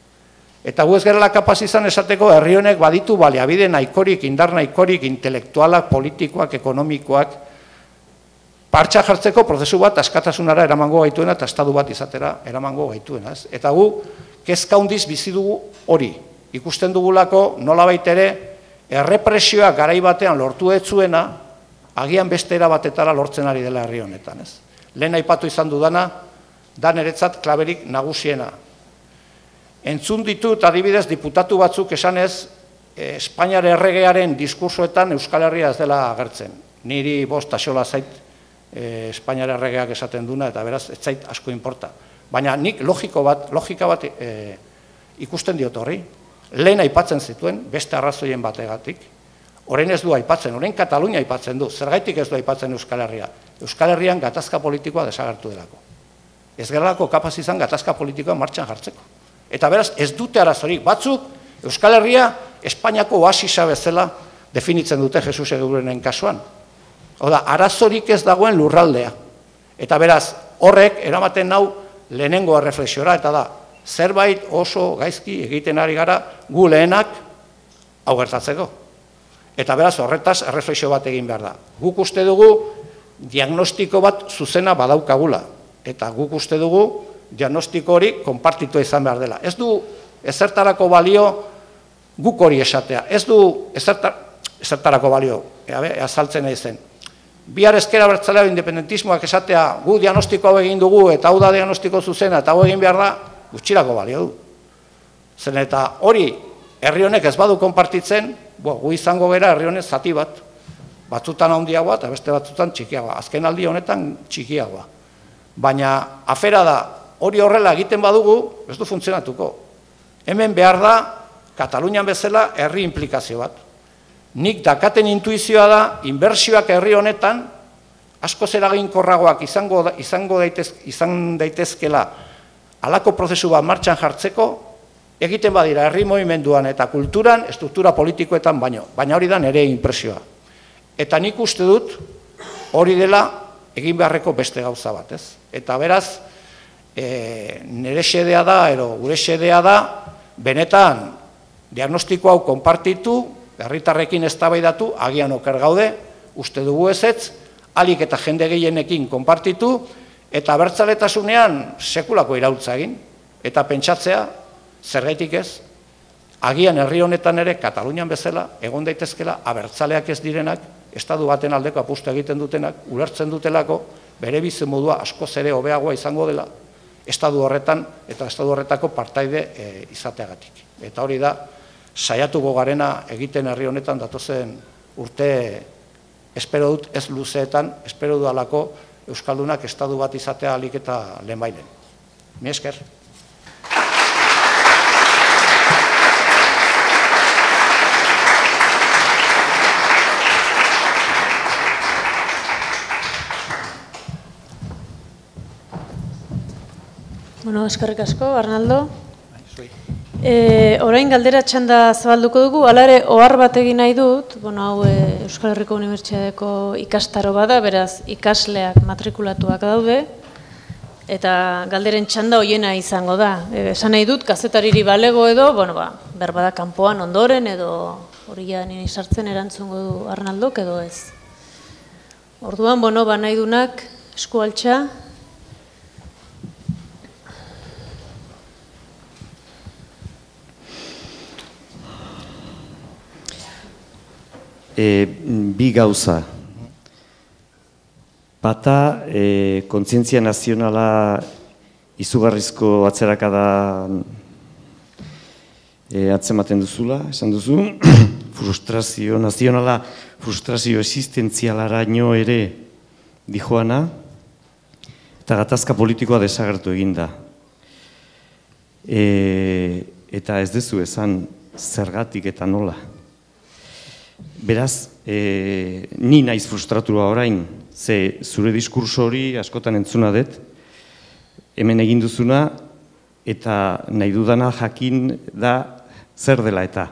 Eta gu ez gerala kapaz izan esateko herri honek baditu baliabide nahikorik, indar nahikorik, intelektualak, politikoak, ekonomikoak, partxa jartzeko prozesu bat askatasunara eramango gaituena eta estadu bat izatera eramango gaituena. Ez? Eta gu kezka handiz bizi dugu hori. Ikusten dugulako nolabait ere errepresioa garai batean lortu ez zuena, agian beste era batetara lortzen ari dela herri honetan. Ez? Lehen aipatu izan dudana, da niretzat klaberik nagusiena. Entzun ditut adibidez diputatu batzuk esanez, eh, Espainiar erregearen diskursoetan Euskal Herria ez dela agertzen. Niri bost axola zait eh, Espainiar erregeak esaten duna, eta beraz ez zait asko inporta. Baina nik logiko bat, logika bat eh, ikusten diot horri. Lehen aipatzen zituen, beste arrazoien bategatik. Orain ez du aipatzen, orain Katalunia aipatzen du. Zergaitik ez du aipatzen Euskal Herria? Euskal Herrian gatazka politikoa desagertu delako. Ez geralako kapaz izan gatazka politikoa martxan jartzeko. Eta beraz, ez dute arazorik. Batzuk, Euskal Herria Espainiako oasisa bezala definitzen dute Jesus Egurenen kasuan. Oda, arazorik ez dagoen lurraldea. Eta beraz, horrek eramaten nau lehenengo erreflexiora, eta da, zerbait oso gaizki egiten ari gara gu lehenak hau gertatzeko. Eta beraz horretaz erreflexio bat egin behar da. Guk uste dugu diagnostiko bat zuzena badaukagula. Eta guk uste dugu diagnostiko hori konpartitua izan behar dela. Ez du ezertarako balio guk hori esatea. Ez du ezertarako balio, azaltzen nahi zen. Bihar ezkera bertzalea independentismoak esatea gu diagnostiko hau egin dugu eta hau da diagnostiko zuzena eta hau egin behar da, gutxirako balio du. Zen eta hori herri honek ez badu konpartitzen, gu izango gera herri honek zati bat. Batzutan handiagoa eta beste batzutan txikiagoa. Azken aldi honetan txikiagoa. Baina afera da, hori horrela egiten badugu, ez du funtzionatuko. Hemen behar da, Katalunian bezala, herri implikazio bat. Nik dakaten intuizioa da, inbertsioak herri honetan, asko zeraginkorragoak izango, izango daitez, izan daitezkela halako prozesu bat martxan jartzeko, egiten badira herri movimenduan eta kulturan, estruktura politikoetan baino. Baina hori da nire inpresioa. Eta nik uste dut, hori dela egin beharreko beste gauza bat, ez? Eta beraz, e, nire xedea da, ero gure xedea da, benetan diagnostiko hau konpartitu, herritarrekin eztabaidatu, agian oker gaude, uste dugu ezetz, alik eta jende gehienekin konpartitu, eta abertzaletasunean sekulako iraultza egin, eta pentsatzea, zergaitik ez, agian herri honetan ere, Katalunian bezala, egon daitezkela, abertzaleak ez direnak, estatu baten aldeko apustu egiten dutenak, ulertzen dutelako, bere bizi modua askoz ere hobeagoa izango dela, estatu horretan eta estatu horretako partaide izateagatik. Eta hori da, saiatuko garena egiten herri honetan datozen urte, espero dut ez luzeetan, espero dudalako Euskaldunak estatu bat izatea alik eta lehenbailen. Mi esker. Bueno, eskerrik asko, Arnaldo. E, orain galdera txanda zabalduko dugu, hala ere ohar bat egin nahi dut, bueno, hau e, Euskal Herriko Unibertsitateko ikastaro bada, beraz ikasleak matrikulatuak daude, eta galderen txanda hoiena izango da. E, esan nahi dut, kazetariri balego edo, bueno, ba, berbada kanpoan ondoren, edo hori ja nini sartzen erantzungo du Arnaldok edo ez. Orduan, bueno, ba nahi dunak eskualtza. E, bi gauza. Bata, e, kontzientzia nazionala izugarrizko atzerakada e, atzematen duzula, esan duzu, frustrazio nazionala, frustrazio existentzialaraino ere dijoana, eta gatazka politikoa desagertu eginda. E, eta ez dezu esan zergatik eta nola. Beraz, e, ni naiz frustratua orain, ze zure diskurso hori askotan entzuna dut, hemen egin duzuna, eta nahi dudana jakin da zer dela eta.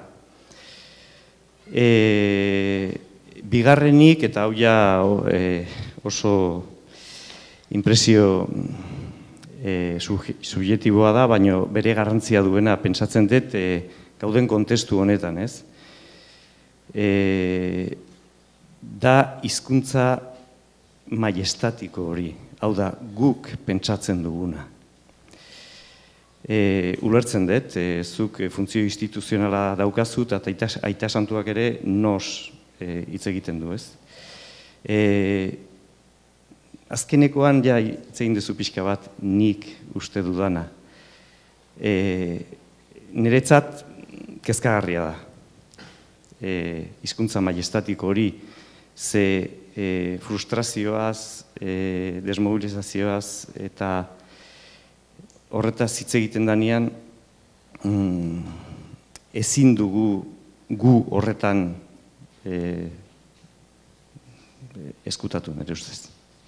E, bigarrenik, eta hau ja e, oso impresio e, subjektiboa da, baina bere garrantzia duena pentsatzen dut e, gauden kontestu honetan, ez? E, da hizkuntza maiestatiko hori, hau da guk pentsatzen duguna. E, ulertzen dut, e, zuk funtzio instituzionala daukazu eta aita, aita santuak ere nos e, hitz egiten du, ez? E, azkenekoan ja hitz egin duzu pixka bat nik uste dudana. E, niretzat kezkagarria da. E, hizkuntza maiestatiko hori, ze e, frustrazioaz, e, desmobilizazioaz eta horretaz hitz egiten danean mm, ezin dugu gu horretan e, eskutatu, nire ustez.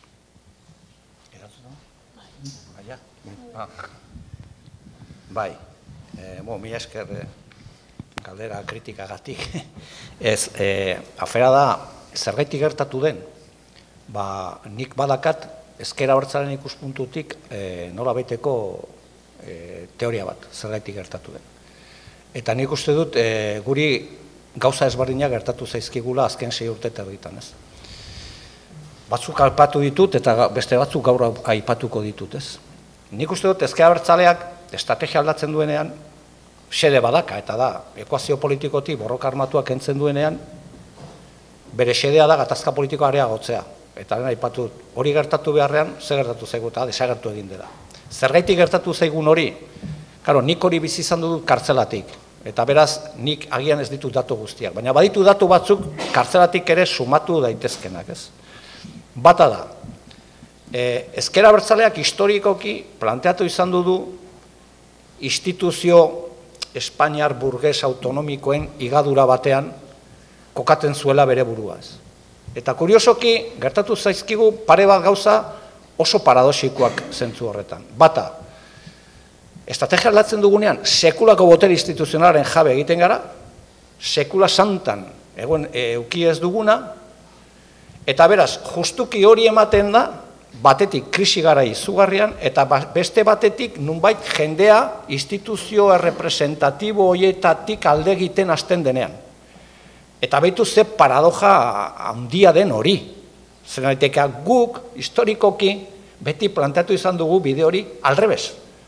Bai, mila esker galdera kritikagatik. Ez, afera da, zergaitik gertatu den, ba, nik badakat, ezker abertzalearen ikuspuntutik nola baiteko teoria bat, zergaitik gertatu den. Eta nik uste dut, guri gauza ezberdinak gertatu zaizkigula azken sei urte eta erditan, ez? Batzuk aipatu ditut eta beste batzuk gaur aipatuko ditut, ez? Nik uste dut, ezker abertzaleak estrategia aldatzen duenean, xede badaka, eta da, ekuazio politikotik borroka armatuak entzen duenean, bere xedea da gatazka politikoa areagotzea. Eta lehen aipatu, hori gertatu beharrean, zer gertatu zaigu eta desagertu egin dela. Zergaitik gertatu zaigun hori, karo, nik hori bizi izan dut kartzelatik, eta beraz, nik agian ez ditut datu guztiak, baina baditu datu batzuk kartzelatik ere sumatu daitezkenak, ez? Bata da, ezker abertzaleak historikoki planteatu izan du instituzio Espainiar burges autonomikoen higadura batean kokatzen zuela bere buruaz. Eta kuriosoki, gertatu zaizkigu pare bat gauza oso paradoxikoak zentzu horretan. Bata, estrategia aldatzen dugunean, sekulako botere instituzionalaren jabe egiten gara, sekula santan egon euki ez duguna, eta beraz, justuki hori ematen da, batetik krisi gara izugarrian, eta beste batetik nunbait jendea instituzio errepresentatibo horietatik alde egiten hasten denean. Eta behitu ze paradoja handia den hori. Zer naiteka guk, historikoki, beti planteatu izan dugu bide hori aldrebez.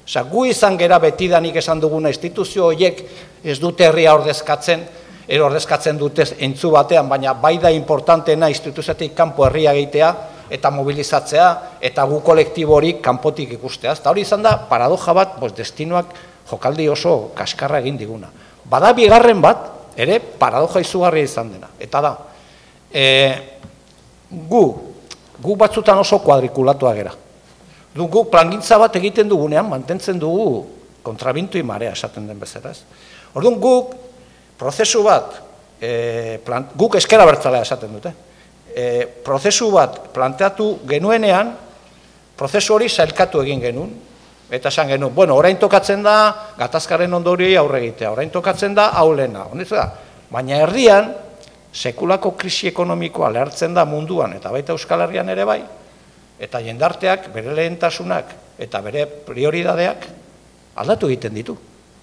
Osa, gu izan gera betidanik esan duguna instituzio horiek ez dute herria ordezkatzen, ero ordezkatzen dute entzu batean, baina bai da importanteena instituzioetik kanpo herria egitea, eta mobilizatzea, eta gu kolektibo hori kanpotik ikustea. Eta hori izan da, paradoja bat, bos, destinoak jokaldi oso kaskarra egin diguna. Bada bigarren bat, ere paradoja izugarria izan dena. Eta da, e, gu, gu batzutan oso kuadrikulatua gera. Gu plangintza bat egiten dugunean, mantentzen dugu kontrabintu imarea esaten den bezala. Orduan guk prozesu bat, e, plant, guk eskera bertzalea esaten dute, e, prozesu bat planteatu genuenean, prozesu hori zailkatu egin genuen, eta esan genuen, bueno, orain tokatzen da, gatazkaren ondorioi aurre egitea, orain tokatzen da, aulena, da. Baina herrian, sekulako krisi ekonomikoa lehartzen da munduan, eta baita Euskal Herrian ere bai, eta jendarteak bere lehentasunak eta bere prioridadeak aldatu egiten ditu.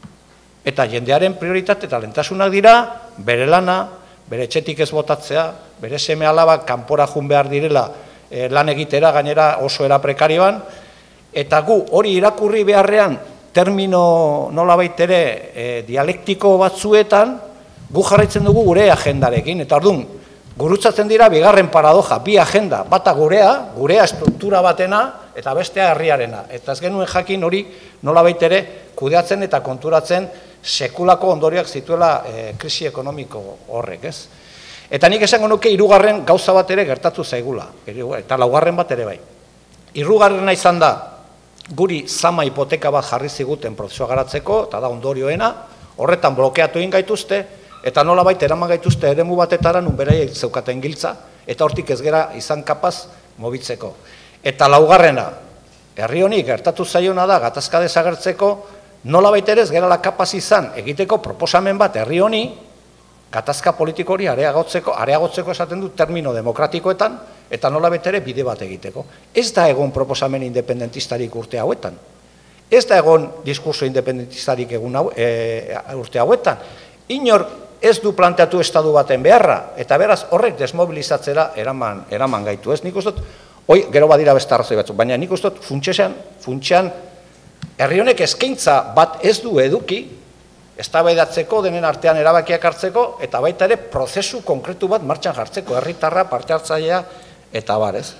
Eta jendearen prioritate eta lehentasunak dira bere lana, bere etxetik ez botatzea, bere seme alabak kanpora jun behar direla e, lan egitera gainera oso era prekarioan, eta gu hori irakurri beharrean termino nolabait ere e, dialektiko batzuetan gu jarraitzen dugu gure agendarekin, eta orduan gurutzatzen dira bigarren paradoja, bi agenda, bata gurea, gurea estruktura batena, eta bestea herriarena. Eta ez genuen jakin hori nolabait ere kudeatzen eta konturatzen sekulako ondorioak zituela e, krisi ekonomiko horrek, ez? Eta nik esango nuke hirugarren gauza bat ere gertatu zaigula, eta laugarren bat ere bai. Hirugarrena izan da, guri zama hipoteka bat jarri ziguten prozesua garatzeko, eta da ondorioena, horretan blokeatu egin gaituzte, eta nola baita eraman gaituzte eremu batetara nun beraiek zeukaten giltza, eta hortik ez gera izan kapaz mobitzeko. Eta laugarrena, herri honi gertatu zaiona da gatazka desagertzeko, nola baita ere ez gerala kapaz izan egiteko proposamen bat herri honi, gatazka politiko hori areagotzeko, areagotzeko esaten du termino demokratikoetan, eta nola baita ere bide bat egiteko. Ez da egon proposamen independentistarik urte hauetan. Ez da egon diskurso independentistarik egun hau, e, urte hauetan. Inor ez du planteatu estadu baten beharra, eta beraz horrek desmobilizatzera eraman, eraman gaitu. Ez nik ustot, oi, gero badira beste arrazoi batzuk, baina nik ustot funtsean, funtsean, herri honek eskaintza bat ez du eduki, eztabaidatzeko, denen artean erabakiak hartzeko, eta baita ere prozesu konkretu bat martxan jartzeko, herritarra, parte hartzailea, eta bar, ez.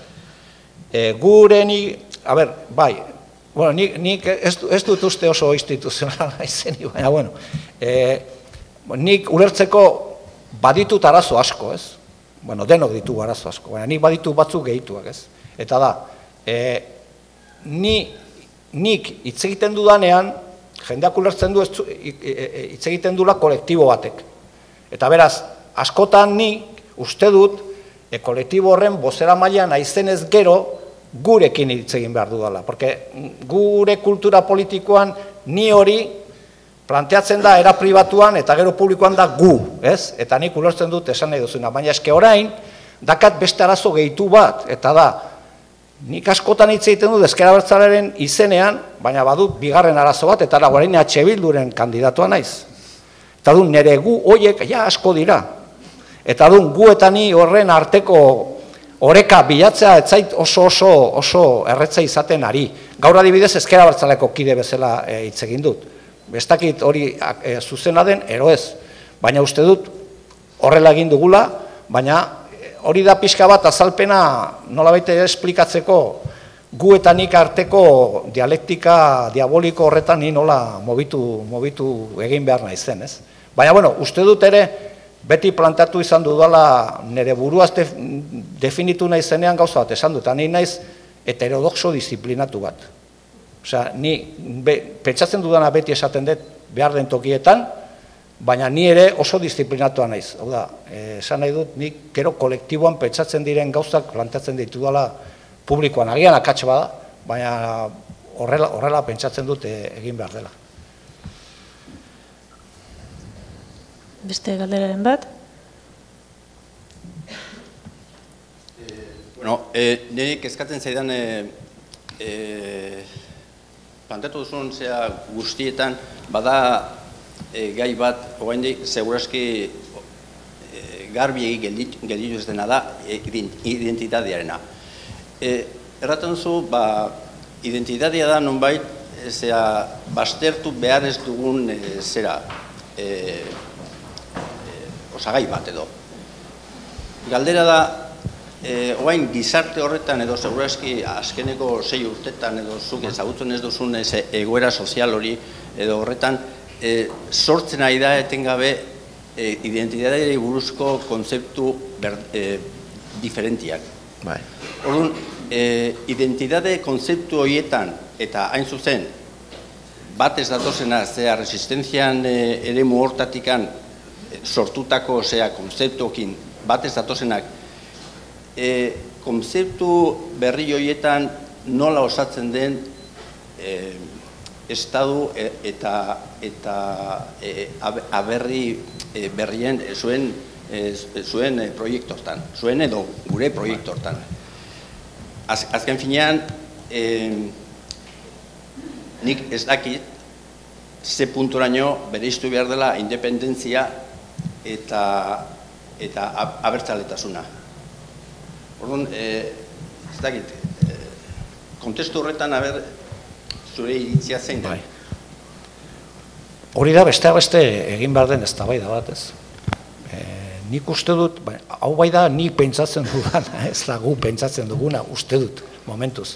E, gure ni, a ber, bai, bueno, nik, nik ez, ez dut uste oso instituzionala izeni, baina, bueno, e, nik ulertzeko baditut arazo asko, ez? Bueno, denok ditu arazo asko, baina nik baditu batzuk gehituak, ez? Eta da, e, ni, nik hitz egiten dudanean, jendeak ulertzen du hitz egiten dula kolektibo batek. Eta beraz, askotan nik uste dut, e, kolektibo horren bozera mailan naizenez gero gurekin hitz egin behar dudala. Porque gure kultura politikoan ni hori planteatzen da era pribatuan eta gero publikoan da gu, ez? Eta nik ulertzen dut esan nahi duzuna, baina eske orain dakat beste arazo gehitu bat, eta da, nik askotan hitz egiten dut Ezker Abertzalearen izenean, baina badut bigarren arazo bat, eta da orain H Bilduren kandidatua naiz. Eta du nire gu hoiek ja asko dira. Eta du gu eta ni horren arteko oreka bilatzea ez zait oso oso oso erretza izaten ari. Gaur adibidez Ezker Abertzaleko kide bezala hitz egin dut. Bestakit hori e, zuzena den, ero ez. Baina uste dut horrela egin dugula, baina hori da pixka bat azalpena nolabait esplikatzeko gu eta nik arteko dialektika diaboliko horretan ni nola mobitu, mobitu egin behar naizen, ez? Baina, bueno, uste dut ere beti planteatu izan dudala nire buruaz def, definitu naizenean gauza bat esan dut, eta ni naiz heterodoxo disiplinatu bat. Osea, ni be, pentsatzen dudana beti esaten dut behar den tokietan, baina ni ere oso disiplinatua naiz. Hau da, esan nahi dut, nik gero kolektiboan pentsatzen diren gauzak planteatzen ditu dela publikoan. Agian akats bada, baina horrela, horrela pentsatzen dut egin behar dela. Beste galderaren bat? Eh, bueno, eh, nire kezkatzen zaidan eh, eh, planteatu duzun zea guztietan bada e, gai bat, oraindik segurazki e, garbi gelditu ez dena da e, identitatearena. E, erraten zu, ba, identitatea da nonbait zera, bastertu behar ez dugun zera, osagai bat edo. Galdera da, oain gizarte horretan edo segurazki azkeneko sei urtetan edo zuk ezagutzen ez duzun egoera sozial hori edo horretan sortzen ari da etengabe identitateari buruzko kontzeptu diferentiak. Orduan, identitate kontzeptu horietan eta hain zuzen bat ez datozena zera resistentzian eremu hortatikan sortutako zera kontzeptuokin bat ez datozenak kontzeptu berri horietan nola osatzen den estadu eta aberri berrien zuen proiektortan, zuen edo gure proiektortan. Azken finean, nik ez dakit ze punturaino bereiztu behar dela independentzia eta abertzaletasuna. Orduan, ez dakit, kontestu horretan aber zure iritzia zein den. Hori da besteak beste egin behar den eztabaida bat, ez? Nik uste dut, hau bai da ni pentsatzen dugana, ez da gu pentsatzen duguna, uste dut, momentuz.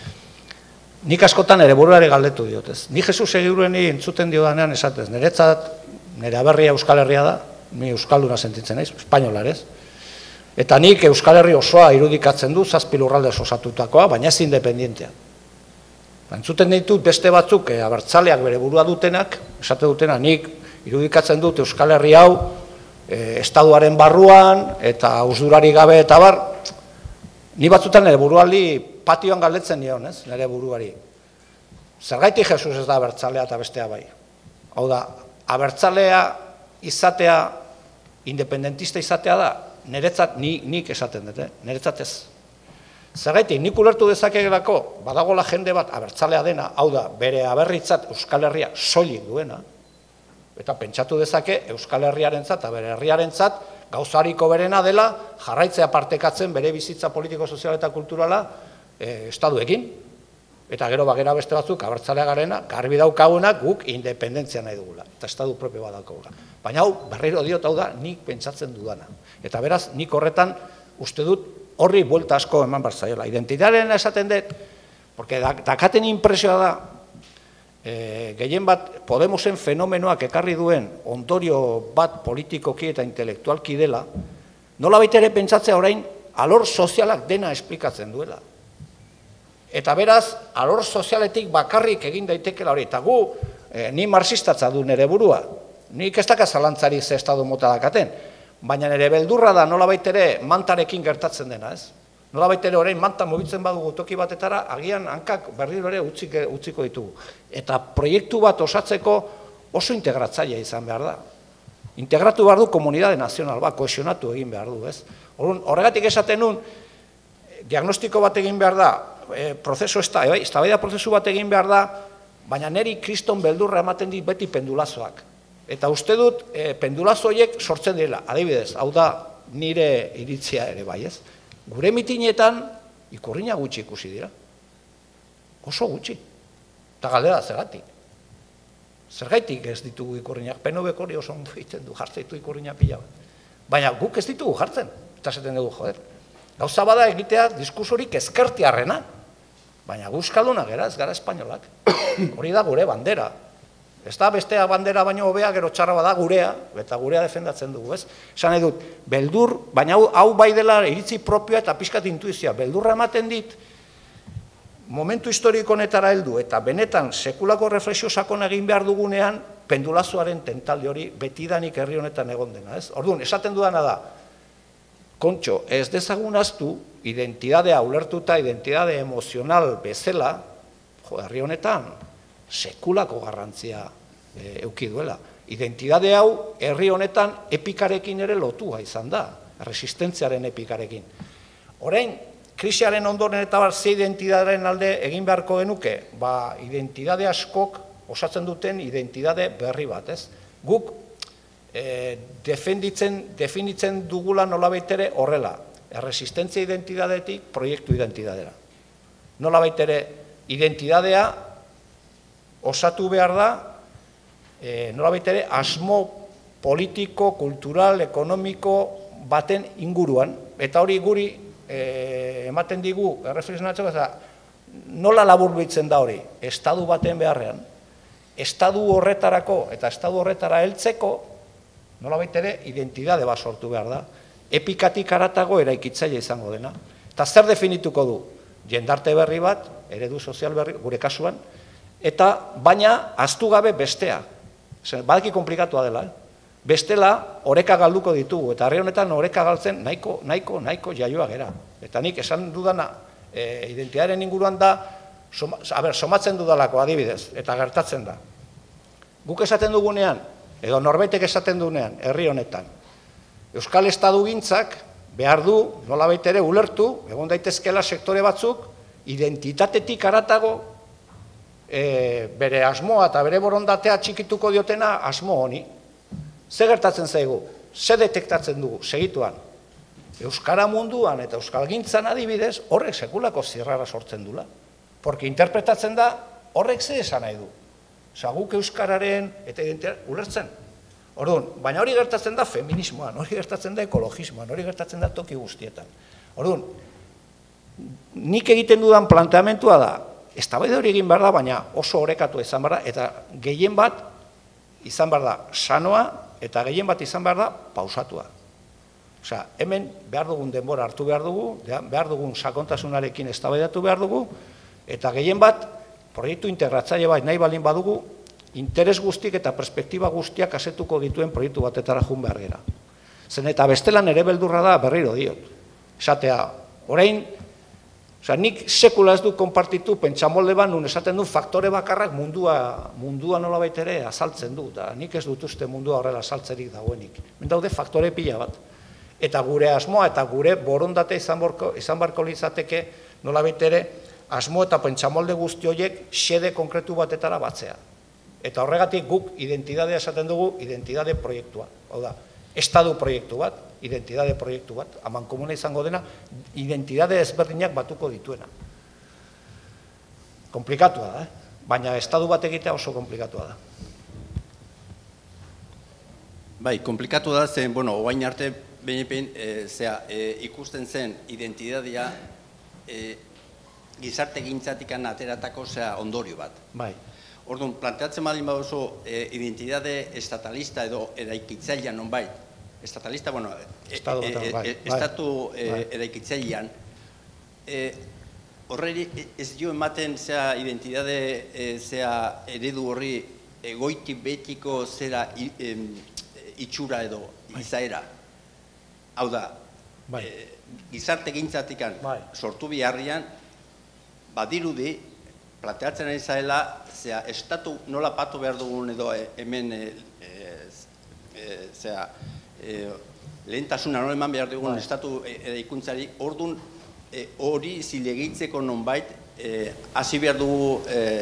Nik askotan ere buruari galdetu diotez. Ni Jesus Egurreni entzuten diodanean esatez, niretzat, nire aberria Euskal Herria da, ni euskalduna sentitzen naiz, espainolarez. Eta nik Euskal Herri osoa irudikatzen du, zazpi lurraldez osatutakoa, baina ez independientea. Entzuten ditut beste batzuk, abertzaleak bere burua dutenak, esate dutena, nik irudikatzen dut Euskal Herri hau, estaduaren barruan, eta usdurari gabe eta bar, ni batzutan nire burualdi patioan galdetzen nion, ez, nire buruari. Zergaitik Jesus ez da abertzalea eta bestea bai. Hau da, abertzalea izatea, independentista izatea da, niretzat, nik esaten dut, niretzat ez. Zergaitik, nik ulertu dezakegelako, badagola jende bat abertzalea dena, hau da, bere aberritzat Euskal Herria soilik duena, eta pentsatu dezake Euskal Herriarentzat eta bere herriarentzat gauzariko berena dela jarraitzea partekatzen bere bizitza politiko, sozial eta kulturala estaduekin. Eta gero bagera beste batzuk abertzalea garena, garbi daukagunak guk independentzia nahi dugula, eta estadu propio bat daukagula. Baina hau, berriro diot hau da, nik pentsatzen dudana. Eta beraz, nik horretan uste dut horri buelta asko eman barzaiola. Identitatearen esaten dut, porque dakaten impresioa da, gehien bat Podemosen fenomenoak ekarri duen ondorio bat politikoki eta intelektualki dela, nola baitere pentsatzea orain alor sozialak dena esplikatzen duela. Eta beraz, alor sozialetik bakarrik egin daitekela hori. Eta gu, ni marxistatza du nire burua, nik ez daka zalantzari ze estadu mota dakaten, baina nire beldurra da nola baitere mantarekin gertatzen dena, ez? Nola baitere orain manta mugitzen badugu toki batetara, agian hankak berriro ere utziko ditugu. Eta proiektu bat osatzeko oso integratzailea izan behar da. Integratu behar du komunidade nazional bat, kohesionatu egin behar du, ez? Horregatik esaten nun, diagnostiko bat egin behar da, prozesu eztabaida prozesu bat egin behar da, baina niri kriston beldurra ematen dit beti pendulazoak. Eta uste dut, pendulazo horiek sortzen direla, adibidez, hau da nire iritzia ere bai, ez? Gure mitinetan ikurriña gutxi ikusi dira. Oso gutxi. Eta galdera zergatik. Zergaitik ez ditugu ikurriñak. P N V hori oso ondo egiten du, jartzen ditu ikurriña pila bat. Baina guk ez ditugu jartzen. Eta zaten dugu, joder. Gauza bada egitea diskursorik ezkertiarrena. Baina guzkalduna gera, ez gara espainolak. Hori da gure bandera. Ez da bestea bandera baino hobea, gero txarra bada gurea, eta gurea defendatzen dugu, ez? Esan nahi dut, beldur, baina hau bai dela iritzi propioa eta pixkat intuizioa, beldurra ematen dit, momentu historiko honetara heldu, eta benetan sekulako reflexio sakon egin behar dugunean, pendulazoaren tentaldi hori betidanik herri honetan egon dena, ez? Orduan, esaten dudana da, kontxo, ez dezagun aztu, identidadea ulertuta, identidade emozional bezala, jo, herri honetan, sekulako garrantzia euki duela. Identidade hau herri honetan epikarekin ere lotua izan da, resistentziaren epikarekin. Orain, krisiaren ondoren eta bar ze identidadearen alde egin beharko genuke, ba, identidade askok osatzen duten identidade berri bat, ez? Guk definitzen dugula nolabait ere horrela, erresistentzia identidadetik proiektu identidadera. Nolabait ere identidadea osatu behar da, nolabait ere, asmo politiko, kultural, ekonomiko baten inguruan, eta hori guri ematen digu, erreflexionatzeko, nola laburbiltzen da hori, estadu baten beharrean, estadu horretarako eta estadu horretara heltzeko, nolabait ere, identidade bat sortu behar da, epikatik haratago eraikitzaile izango dena. Eta zer definituko du? Jendarte berri bat, eredu sozial berri, gure kasuan, eta baina ahaztu gabe bestea. Badaki komplikatua dela, bestela oreka galduko ditugu, eta herri honetan oreka galtzen nahiko, nahiko, nahiko jaioa gera. Eta nik esan dudana, identitatearen inguruan da, somatzen dudalako adibidez, eta gertatzen da. Guk esaten dugunean, edo norbaitek esaten dugunean, herri honetan, Euskal Estadugintzak behar du, nolabait ere ulertu, egon daitezkela sektore batzuk, identitatetik haratago, bere asmoa eta bere borondatea txikituko diotena asmo honi. Ze gertatzen zaigu? Ze detektatzen dugu? Segituan. Euskara munduan eta euskalgintzan adibidez, horrek sekulako zirrara sortzen dula. Porque interpretatzen da, horrek ze esan nahi du. Osa, guk euskararen eta identitatea ulertzen. Orduan, baina hori gertatzen da feminismoan, hori gertatzen da ekologismoan, hori gertatzen da toki guztietan. Orduan, nik egiten dudan planteamentua da, eztabaida hori egin behar da, baina oso orekatu izan behar da, eta gehien bat izan behar da sanoa, eta gehien bat izan behar da pausatua. Osea, hemen behar dugun denbora hartu behar dugu, behar dugun sakontasunarekin eztabaidatu behar dugu, eta gehien bat, proiektu integratzaile bat nahi baldin badugu, interes guztiak eta perspektiba guztiak asetuko dituen proiektu batetara jun behar gera. Zen eta bestelan ere beldurra da berriro diot. Esatea, orain, osea, nik sekula ez du konpartitu pentsamolde ban, nun esaten du faktore bakarrak mundua, mundua nolabait ere azaltzen du, eta nik ez dut uste mundua horrela azaltzerik dagoenik. Men daude faktore pila bat. Eta gure asmoa eta gure borondate izan barko litzateke nolabait ere asmo eta pentsamolde guzti horiek xede konkretu batetara batzea. Eta horregatik guk identidadea esaten dugu identidade proiektua. Hau da, estadu proiektu bat, identidade proiektu bat, aman komuna izango dena, identidade ezberdinak batuko dituena. Komplikatua da, eh? Baina estadu bat egitea oso komplikatua da. Bai, komplikatu da zen, bueno, oain arte, behin ikusten zen identidadea gizarte gintzatikan ateratako ondorio bat. Bai. Orduan, planteatzen badin baduzu identidade estatalista edo eraikitzailea nonbait. Estatalista, bueno, estatu eraikitzailean. Horreri ez dio ematen zera identidade zera eredu horri goiti betiko zera itxura edo izaera. Hau da, gizarte gintzatikan sortu biharrian, badirudi, planteatzen ari zaela, zera, estatu nola patu behar dugun edo hemen zera, lehentasuna nola eman behar dugun estatu eraikuntzari, orduan hori zilegitzeko nonbait hasi behar dugu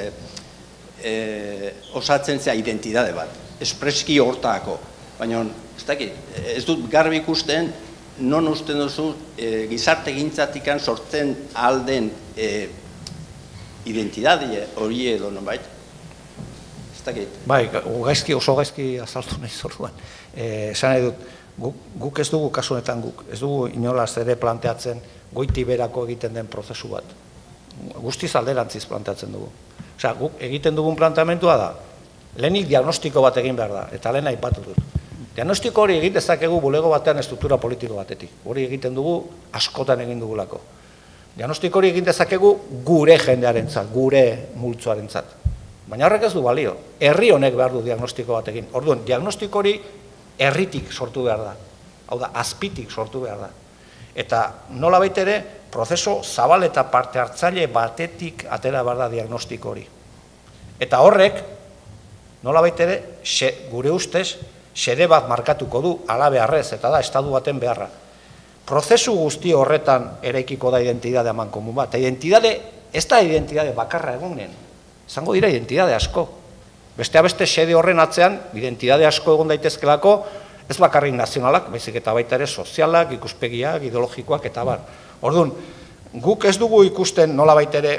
osatzen zera identidade bat, espreski hortako. Baina, ez dakit, ez dut garbi ikusten, non usten duzu gizarte gintzatikan sortzen alden identidade hori edo nonbait. Ez dakit. Bai, gaizki, oso gaizki azaltu nahi zorduan. Esan nahi dut, guk ez dugu, kasu honetan guk, ez dugu inolaz ere planteatzen goiti berako egiten den prozesu bat. Guztiz alderantziz planteatzen dugu. Osea, guk egiten dugun planteamentua da, lehenik diagnostiko bat egin behar da, eta lehen aipatu dut. Diagnostiko hori egin dezakegu bulego batean estruktura politiko batetik. Hori egiten dugu, askotan egin dugulako. Diagnostiko hori egin dezakegu gure jendearentzat, gure multzoarentzat. Baina horrek ez du balio. Herri honek behar du diagnostiko bat egin. Orduan, diagnostiko hori herritik sortu behar da. Hau da, azpitik sortu behar da. Eta nola baitere, prozeso zabal eta parte hartzaile batetik atera behar da diagnostiko hori. Eta horrek, nola baitere, gure ustez, xede bat markatuko du, alabeharrez, eta da, estadu baten beharra. Prozesu guzti horretan eraikiko da identidade eman komun bat. Identidade, ez da identidade bakarra egunen. Zango dira identidade asko. Bestea beste xede horren atzean, identidade asko egon daitezkelako, ez bakarrik nazionalak, baizik eta baita ere sozialak, ikuspegiak, ideologikoak eta bar. Orduan, guk ez dugu ikusten nola baita ere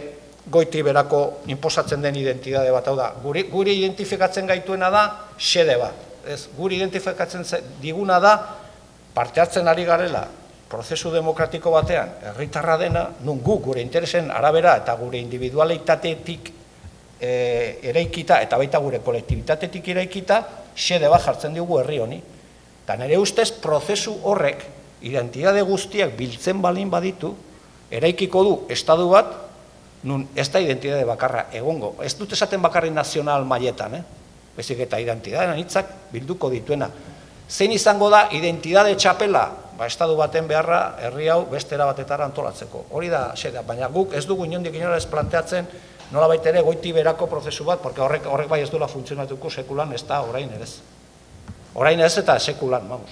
goiti berako inposatzen den identitate bat, hau da, guri, guri identifikatzen gaituena da xede bat, ez, guri identifikatzen diguna da parte hartzen ari garela prozesu demokratiko batean, herritarra dena, nun gu gure interesen arabera eta gure individualitatetik e, eraikita eta baita gure kolektibitatetik eraikita xede bat jartzen dugu herri honi. Eta nire ustez prozesu horrek identitate guztiak biltzen balin baditu, eraikiko du estadu bat, nun ez da identitate bakarra egongo. Ez dut esaten bakarri nazional mailetan, eh? Bezik eta identitate anitzak bilduko dituena. Zein izango da identitate txapela, ba, estadu baten beharra herri hau bestera batetara antolatzeko. Hori da, xeda, baina guk ez dugu inondik inora ez planteatzen nola baita ere goiti berako prozesu bat, porque horrek, horrek bai ez duela funtzionatuko sekulan, ez da orain ere ez. Orain ez eta sekulan, vamos.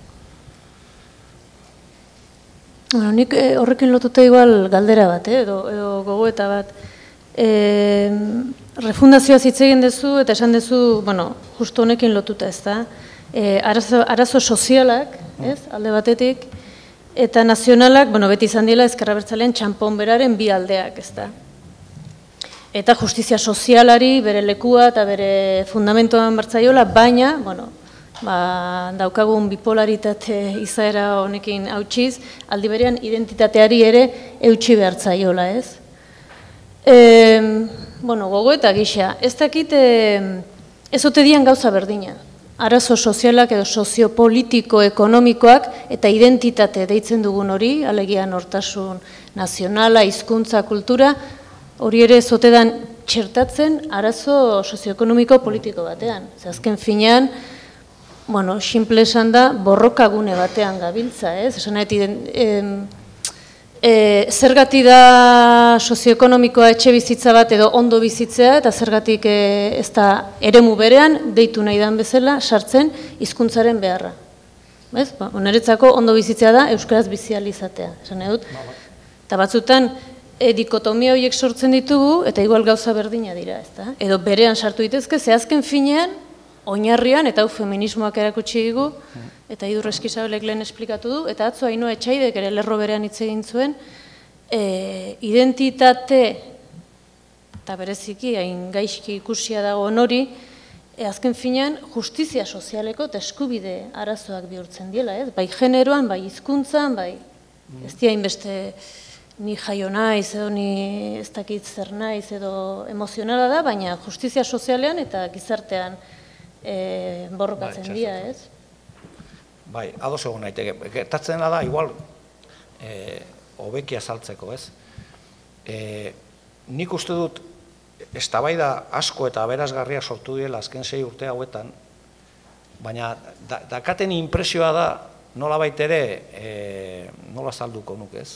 Bueno, nik horrekin lotuta igual galdera bat, eh? edo, edo gogoeta bat. E, refundazioa hitz egin duzu eta esan duzu, bueno, justu honekin lotuta ez da. E, arazo, arazo sozialak, ez, alde batetik, eta nazionalak, bueno, beti izan dela ezker abertzaleen txanpon beraren bi aldeak, ez da. Eta justizia sozialari bere lekua eta bere fundamentoan bertzaiola, baina, bueno, ba, daukagun bipolaritate izaera honekin hautsiz, aldi berean identitateari ere eutsi behartzaiola, ez? E, bueno, gogo eta gisa, ez dakit ez ote dian gauza berdina. Arazo sozialak edo soziopolitiko-ekonomikoak eta identitate deitzen dugun hori, alegia nortasun nazionala, hizkuntza, kultura, hori ere zotedan txertatzen arazo sozioekonomiko-politiko batean. Azken finean, bueno, simple esan da, borrokagune batean gabiltza, ez? Esan nahi, zergati da sozioekonomikoa etxe bizitza bat edo ondo bizitzea, eta zergatik ez da eremu berean, deitu nahi dan bezala, sartzen hizkuntzaren beharra. Oneretzako ondo bizitzea da, euskaraz bizializatea, esan nahi dut. Eta batzutan, dikotomia horiek sortzen ditugu, eta igual gauza berdina dira, ez da? Edo berean sartu ditezke, zehazken finean, oinarrian, eta hau feminismoak erakutsi digu, eta Idur Eskizabelek lehen esplikatu du, eta atzo Ainhoa Etxaidek ere lerro berean hitz egin zuen, identitate, eta bereziki, hain gaizki ikusia dago hori, azken finean, justizia sozialeko eta eskubide arazoak bihurtzen diela, ez? Bai generoan, bai hizkuntzan, bai ez dira inbeste ni jaio naiz, edo ni ez dakit zer naiz, edo emozionala da, baina justizia sozialean eta gizartean borrokatzen dira, ez? Bai, ados egon naiteke. Gertatzen da, igual, hobeki azaltzeko, ez? Nik uste dut, eztabaida asko eta aberasgarria sortu diela azken sei urte hauetan, baina dakaten inpresioa da, nola baitere, nola salduko nuk, ez?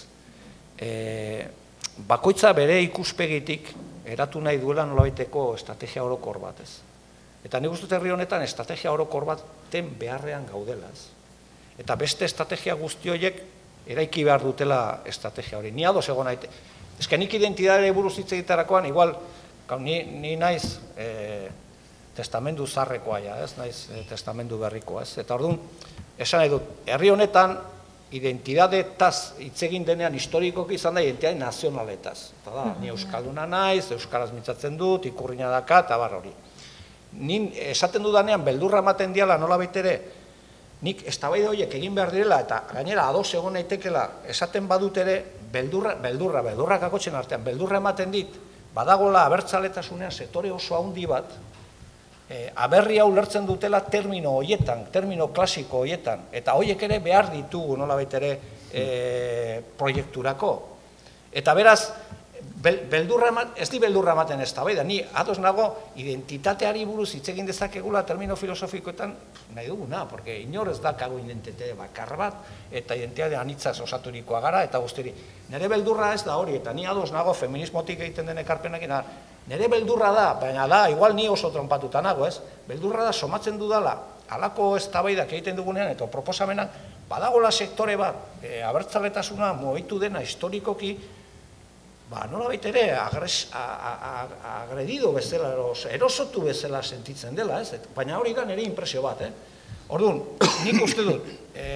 Bakoitza bere ikuspegitik eratu nahi duela nola baiteko estrategia orokor bat, ez? Eta nik uste dut herri honetan estrategia orokor baten beharrean gaudela, ez? Eta beste estrategia guzti horiek eraiki behar dutela estrategia hori. Ni ados egon naite. Ez que nik identitate buruz hitz egiterakoan, igual, ni naiz testamendu zarrekoa, ez naiz testamendu berrikoa, ez? Eta orduan, esan nahi dut, herri honetan identitatetaz hitz egin denean historikoki izan da identitate nazionaletaz. Eta da, ni euskalduna naiz, euskaraz mintzatzen dut, ikurrina daka, eta bar hori. Nin esaten dudanean beldurra ematen diala nola baitere, nik eztabaida horiek egin behar direla eta gainera ados egon naitekela esaten badut ere beldurra, beldurra, beldurra kakotzen artean, beldurra ematen dit, badagola abertzaletasunean sektore oso handi bat, aberri hau lertzen dutela termino horietan, termino klasiko horietan, eta horiek ere behar ditugu nola baitere proiekturako. Eta beraz, ez di beldurra ematen ez da, bai da, ni ados nago identitateari buruz hitz egin dezakegula termino filosofikoetan nahi duguna, porque inor ez dakago identitate bakar bat, eta identitate anitzaz osaturikoa gara, eta guztiri. Nere beldurra ez da hori, eta ni ados nago feminismotik egiten den ekarpenak, nere beldurra da, baina da, igual ni oso trompatuta nago, ez? Beldurra da, somatzen dudala, halako eztabaidak egiten dugunean, eta proposamenak, badagola sektore bat, abertzaletasuna mugitu dena historikoki, ba, nola baita ere, agredido bezala, erosotu bezala sentitzen dela, ez? Baina hori da nire impresio bat, eh? Orduan, nik uste dut,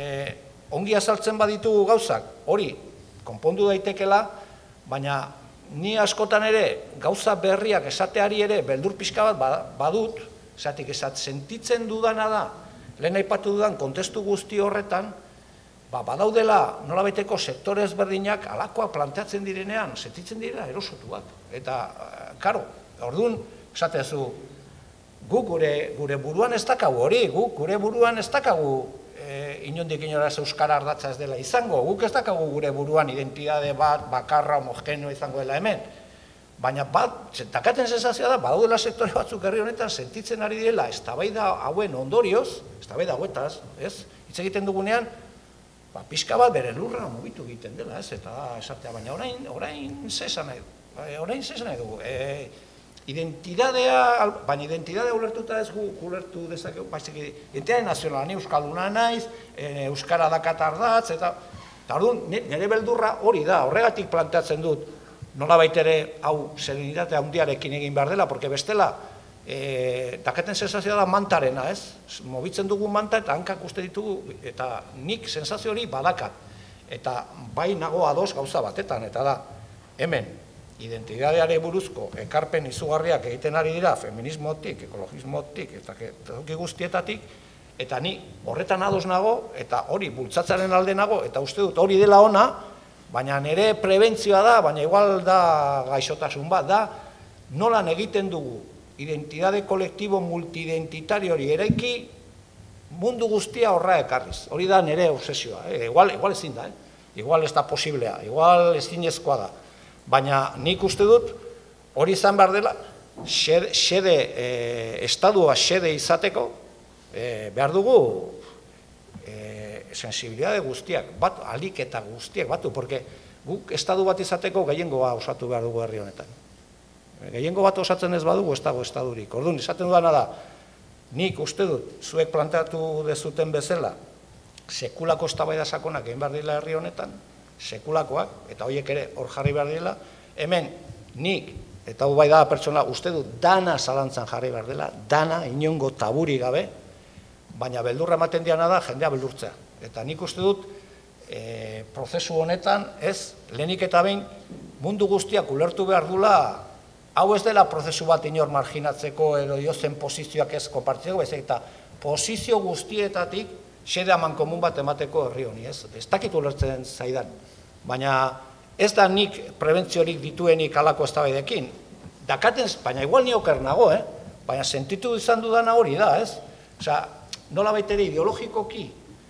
ongi azaltzen baditugu gauzak, hori, konpondu daitekela, baina ni askotan ere gauza berriak esateari ere beldur pixka bat badut, esatik esat sentitzen dudana da, lehen aipatu dudan kontestu guzti horretan, badaudela nolabaiteko sektore ezberdinak alakoak planteatzen direnean, sentitzen dira erosotuak. Eta, karo, orduan, esatezu, guk gure buruan ez dakagu hori, guk gure buruan ez dakagu inondik inoraz euskara ardatza ez dela izango, guk ez dakagu gure buruan identitate bat, bakarra, homogeneo izango dela hemen. Baina bat, dakaten sensazioa da, badaudela sektore batzuk herri honetan sentitzen ari direla, eztabaida hauen ondorioz, eztabaida hauetaz, ez? Hitz egiten dugunean, pixka bat bere lurra mugitu egiten dela, ez? Eta esatea, baina orain zesan nahi du, orain zesan nahi du, identidadea, baina identidadea ulertuta ez gu ulertu dezakegu, baizik, identidade nazionala, ni euskalduna naiz, euskara dakat ardatz, eta orduan, nire beldurra hori da, horregatik planteatzen dut, nolabait ere, hau, serenitate handiarekin egin behar dela, porque bestela, dakaten sensazioa da mantarena, ez? Mobitzen dugu manta eta hankak uste ditugu, eta nik sensazio hori badakat. Eta bai nago ados gauza batetan, eta da, hemen, identidadeare buruzko ekarpen izugarriak egiten ari dira, feminismotik, ekologismotik, eta toki guztietatik, eta ni horretan ados nago, eta hori bultzatzaren alde nago, eta uste dut hori dela ona, baina nire prebentzioa da, baina igual da gaixotasun bat, da nolan egiten dugu identidade kolektibo multiidentitario hori eraiki mundu guztia horra ekarriz. Hori da nire obsesioa, igual ezin da, igual ez da posiblea, igual ezinezkoa da. Baina nik uste dut hori izan behar dela, xede, estadua xede izateko, behar dugu sensibilidade guztiak, alik eta guztiak batu, porque guk estadu bat izateko gehiengoa osatu behar dugu herri honetan. Gehiengo bat osatzen ez badugu, ez dago estadurik. Orduan, izaten dudana da, nik uste dut, zuek planteatu dezuten bezala, sekulako eztabaida sakonak egin behar dira herri honetan, sekulakoak, eta horiek ere hor jarri behar dira, hemen nik, eta hau bai da pertsona, uste dut dana zalantzan jarri behar dela, dana inongo taburi gabe, baina beldurra ematen diana da jendea beldurtzea. Eta nik uste dut, prozesu honetan, ez, lehenik eta behin, mundu guztiak ulertu behar dula, hau ez dela prozesu bat inor marginatzeko edo jozen posizioak ez konpartitzeko, baizik eta posizio guztietatik xede aman komun bat emateko herri honi, ez? Ez dakit ulertzen zaidan, baina ez da nik prebentziorik dituenik alako eztabaidekin. Dakaten, baina igual ni oker nago, eh? Baina sentitu izan dudana hori da, ez? Osea, nola baitere ideologikoki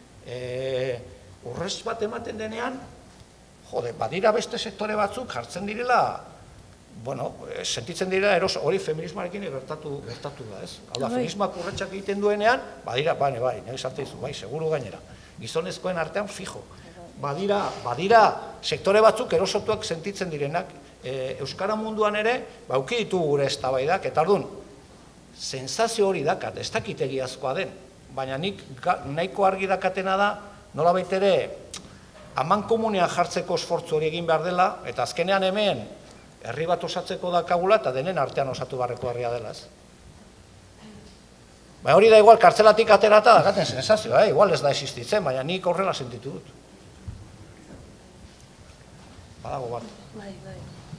urrez bat ematen denean, jode, badira beste sektore batzuk jartzen direla, bueno, sentitzen dira hori feminismoarekin gertatu da, ez? Hau da, feminismoak urratxak egiten duenean, badira, bane, bai, nire esate dizu, bai, seguru gainera. Gizonezkoen artean fijo. Badira, badira, sektore batzuk erosotuak sentitzen direnak, euskara munduan ere, bauki ditu gure eztabaidak, eta orduan, sensazio hori dakat, ez dakit egiazkoa den, baina nik nahiko argi dakatena da, nola baitere, aman komunean jartzeko esfortzu hori egin behar dela, eta azkenean hemen, herri bat osatzeko dakagula eta denen artean osatu barreko herria dela, ez? Baina hori da igual kartzelatik aterata dakaten sensazioa, igual ez da existitzen, baina nik horrela sentitu dut. Badago bat. Bai, bai.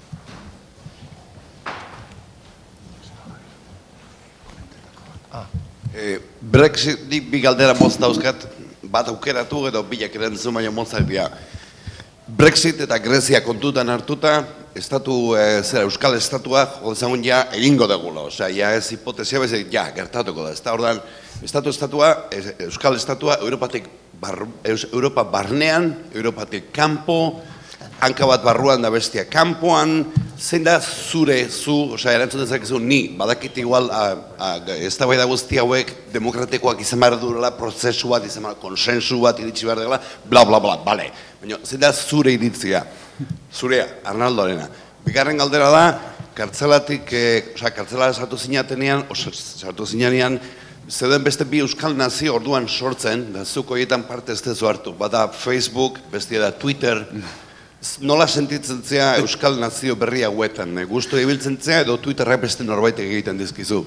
Brexitik bi galdera motz dauzkat, bat aukeratu edo bilak erantzun baina motzak dira. Brexit eta Grezia kontutan hartuta, estatu, zera, euskal estatua, jodezagun ja, egingo degula, osea, ja ez hipotezia bezik, ja, gertatuko da, ez da, ordan, estatu estatua, euskal estatua, Europatik, Europa barnean, Europatik kanpo, hanka bat barruan da bestia kanpoan, zein da zure, zu, osea, erantzun dezakezu, ni, badakit igual, eztabaida guzti hauek, demokratikoak izan behar duela, prozesu bat, izan behar, konsensu bat, iritsi behar dela, bla, bla, bla, bale, baina, zein da zure iritzia? Zurea, Arnaldorena. Bigarren galdera da, kartzelatik, osea, kartzelara sartu zinatenean, sartu zinanean, zeuden beste bi euskal nazio orduan sortzen, da zuk horietan parte ez tezu hartu, bada Facebook, bestia da Twitter, nola sentitzen zea euskal nazio berri hauetan, gustu ibiltzen zea edo Twitterrak beste norbaitek egiten dizkizu?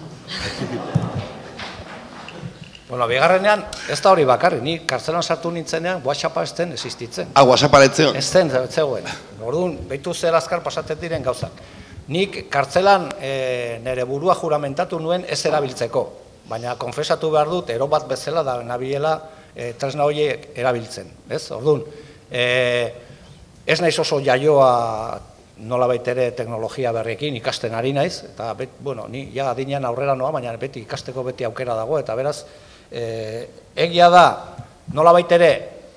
Bueno, bigarrenean, ez da hori bakarri, ni kartzelan sartu nintzenean, WhatsAppa ez zen existitzen. Ah, WhatsAppa ez zen? Ez zen, ez zegoen. Orduan, behitu zer azkar pasatzen diren gauzak. Nik kartzelan nire burua juramentatu nuen ez erabiltzeko, baina konfesatu behar dut, ero bat bezala da nabilela tresna horiek erabiltzen. Orduan, ez naiz oso jaioa nola baitere teknologia berriekin ikasten ari naiz, eta bueno, ni ja adinean aurrera noa, baina beti ikasteko beti aukera dago, eta beraz, egia da, nola baitere,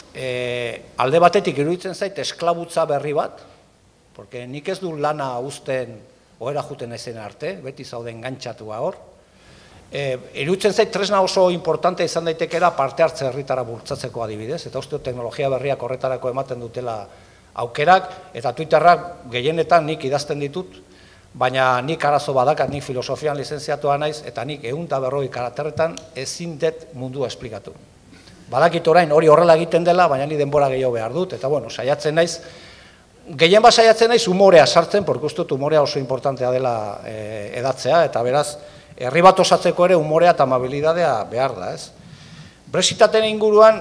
alde batetik iruditzen zait esklabutza berri bat, porque nik ez du lana uzten ohera juten ezen arte, beti zauden gantxatua hor, iruditzen zait tresna oso importante izan daitekera parte hartze herritara bultzatzeko adibidez, eta uste teknologia berriak horretarako ematen dutela aukerak, eta Twitterrak gehienetan nik idazten ditut, baina nik arazo badakat, nik filosofian lizentziatua naiz, eta nik ehun eta berrogei karakterretan ezin dut mundua esplikatu. Badakit orain hori horrela egiten dela, baina ni denbora gehiago behar dut, eta bueno, saiatzen naiz, gehien bat saiatzen naiz umorea sartzen, porque uste dut umorea oso importantea dela edatzea, eta beraz, herri bat osatzeko ere umorea eta amabilidadea behar da, ez? Brexitaten inguruan,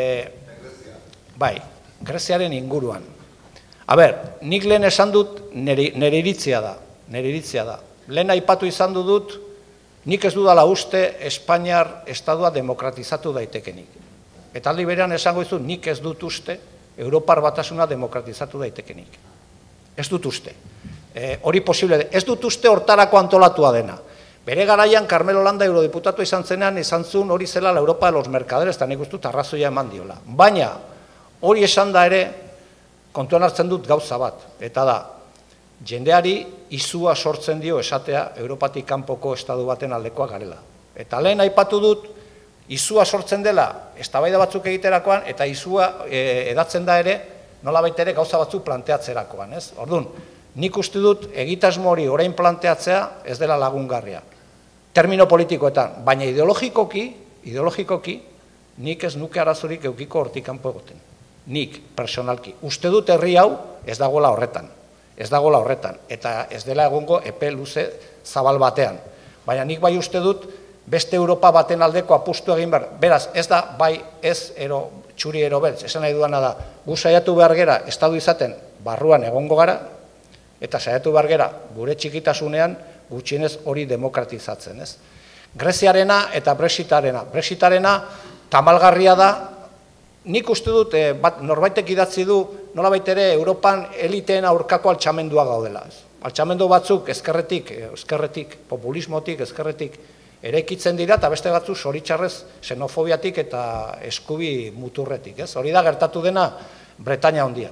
bai, Greziaren inguruan. A ber, nik lehen esan dut nire iritzia da, nire iritzia da. Lehen aipatu izan dut, nik ez dudala uste Espainiar estadua demokratizatu daitekenik. Eta aldi berean esango izu, nik ez dut uste Europar batasuna demokratizatu daitekenik. Ez dut uste. Hori posible, ez dut uste hortarako antolatua dena. Bere garaian, Carmelo Landa eurodiputatu izan zenean, izan zuen hori zela la Europa de los Mercaderes, eta nik ustut arrazoia eman diola. Baina, hori esan da ere, kontuan hartzen dut gauza bat, eta da, jendeari izua sortzen dio esatea Europatik kanpoko estadu baten aldekoa garela. Eta lehen aipatu dut, izua sortzen dela, eztabaida batzuk egiterakoan, eta izua edatzen da ere, nolabait ere gauza batzuk planteatzerakoan, ez? Orduan, nik uste dut egitasmo hori orain planteatzea ez dela lagungarria. Termino politikoetan, baina ideologikoki, ideologikoki, nik ez nuke arazorik eukiko hortik kanpo egoten. Nik, personalki. Uste dut herri hau ez dagoela horretan. Ez dagoela horretan. Eta ez dela egongo epe luze zabal batean. Baina nik bai uste dut beste Europa baten aldeko apustu egin behar. Beraz, ez da bai ez ero txuri ero beltz. Esan nahi duana da, gu saiatu behar gera estadu izaten barruan egongo gara, eta saiatu behar gera gure txikitasunean gutxienez hori demokratizatzen, ez? Greziarena eta Brexitarena. Brexitarena tamalgarria da. Nik uste dut, norbaitek idatzi du, nolabait ere Europan eliteen aurkako altxamendua gaudela. Altxamendu batzuk ezkerretik, ezkerretik, populismotik, ezkerretik eraikitzen dira, eta beste batzuk zoritxarrez xenofobiatik eta eskubi muturretik. Hori da gertatu dena Bretaña hondian.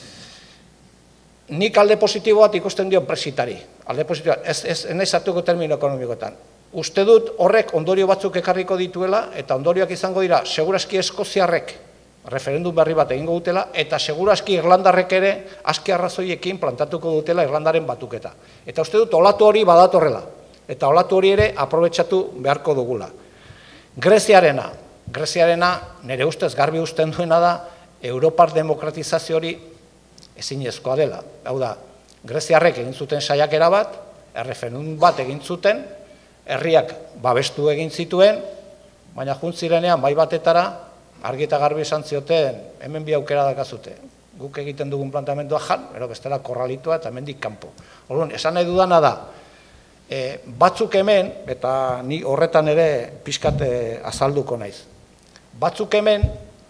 Nik alde positibo bat ikusten dio Brexitari. Alde positibo bat, ez nahi zartuko termino ekonomikoetan. Uste dut horrek ondorio batzuk ekarriko dituela, eta ondorioak izango dira, seguraski Eskoziarrek referendum berri bat egingo dutela, eta seguraski Irlandarrek ere aski arrazoiekin plantatuko dutela Irlandaren batuketa. Eta uste dut olatu hori badatorrela, eta olatu hori ere aprobetxatu beharko dugula. Greziarena, Greziarena nire ustez garbi usten duena da, Europar demokratizazio hori ezinezkoa dela. Hau da, Greziarrek egin zuten saiakera bat, erreferendum bat egin zuten, herriak babestu egin zituen, baina juntzirenean bai batetara, argi eta garbi esan zioten, hemen bi aukera dakazute. Guk egiten dugun planteamendua jan, ero bestela korralitua eta hemendik kanpo. Orduan, esan nahi dudana da, batzuk hemen, eta ni horretan ere pixkat azalduko naiz, batzuk hemen,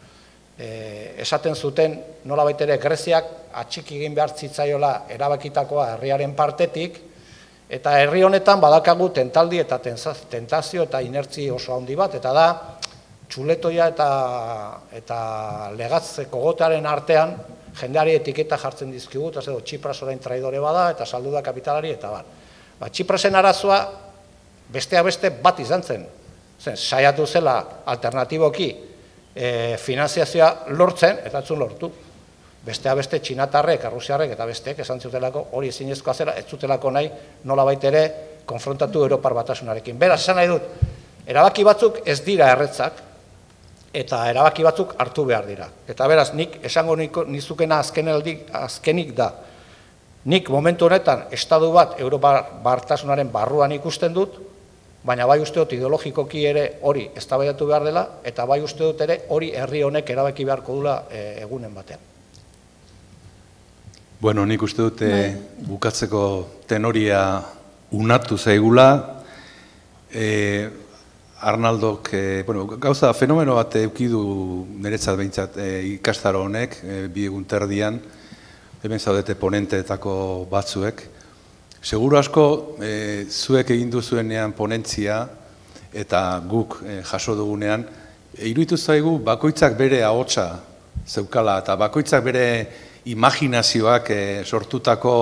esaten zuten nolabait ere Greziak atxiki egin behar zitzaiola erabakitakoa herriaren partetik, eta herri honetan badakagu tentaldi eta tentazio eta inertzi oso handi bat, eta da, txuletoia eta legatzeko gotaren artean, jendeari etiketa jartzen dizkigu, eta zero, Txipras orain traidore bada, eta saldu da kapitalari, eta bat. Txiprasen arazoa, bestea beste bat izan zen, saiatu zela alternatiboki finanziazioa lortzen, eta etzun lortu. Bestea beste txinatarrek, arrusiarrek, eta besteek esan zutelako hori ezinezkoa zela, ez zutelako nahi nola baitere konfrontatu Europar batasunarekin. Beraz, esan nahi dut, erabaki batzuk ez dira erretzak, eta erabaki batzuk hartu behar dira. Eta beraz, nik esango nizukena azkenik da, nik momentu honetan estadu bat Europar batasunaren barruan ikusten dut, baina bai uste dut ideologikoki ere hori eztabaidatu behar dela, eta bai uste dut ere hori herri honek erabaki beharko dula egunen batean. Bueno, nik uste dute bukatzeko tenoria unatu zaigula. E, Arnaldok, e, bueno, gauza fenomeno bat eukidu niretzat behintzat e, ikastaro honek, e, bi egun terdian, hemen zaudete ponenteetako batzuek. Seguru asko, e, zuek egin duzuenean ponentzia eta guk e, jaso dugunean, e, iruditu zaigu bakoitzak bere ahotsa zeukala eta bakoitzak bere imaginazioak e, sortutako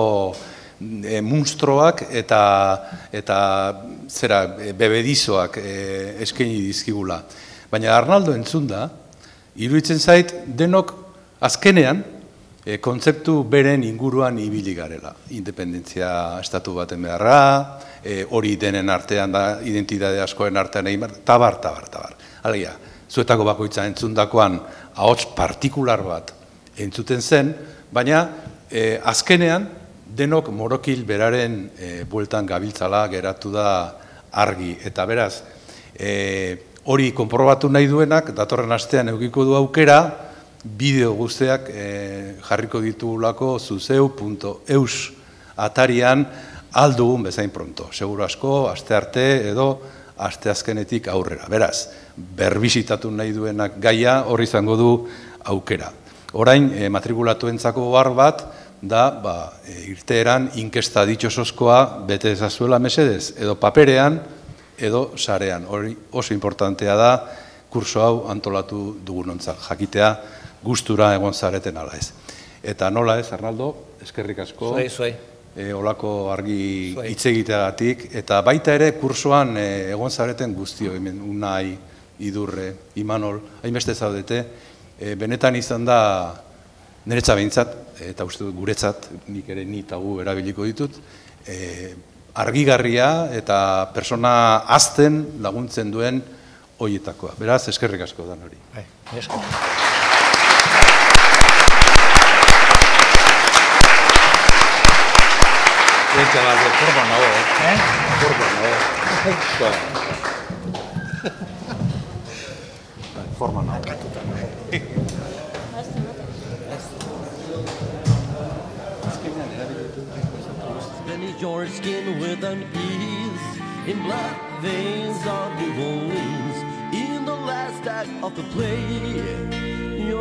e, munstroak eta, eta zera, e, bebedizoak e, eskaini dizkigula. Baina Arnaldo entzun da, iruditzen zait denok azkenean e, kontzeptu beren inguruan ibili garela. Independentzia estatu baten beharra, e, hori denen artean da, identitate askoen artean egin behar, tabar, tabar, tabar. Alegia, zuetako bakoitza entzundakoan ahots partikular bat entzuten zen, baina e, azkenean denok morokil beraren e, bueltan gabiltzala geratu da argi. Eta beraz, e, hori konprobatu nahi duenak, datorren astean eukiko du aukera, bideo guztiak e, jarriko ditugulako zuzeu puntu eus atarian aldugun bezain pronto. Seguro asko, aste arte edo aste azkenetik aurrera. Beraz, berbisitatu nahi duenak gaia hori izango du aukera. Orain, e, matrikulatuentzako bar bat, da, ba, e, irteeran inkesta ditxosozkoa bete ezazuela mesedez, edo paperean, edo sarean. Hori oso importantea da, kurso hau antolatu dugunontzat, jakitea gustura egon zareten ala ez. Eta nola ez, Arnaldo, eskerrik asko. Zuei, zuei. E, olako argi hitz egiteagatik, eta baita ere kursoan e, egon zareten guztio, hemen Unai, Idurre, Imanol, hainbeste zaudete, e, benetan izan da niretza behintzat, eta uste dut guretzat, nik ere ni tagu erabiliko ditut, e, argigarria eta persona azten laguntzen duen hoietakoa. Beraz, eskerrik asko dan hori. Bai, esko. Eta bat, forma nago, eh? Forma nago. Forma nago. Beneath your skin with unease, in black veins of New Orleans, in the last act of the play.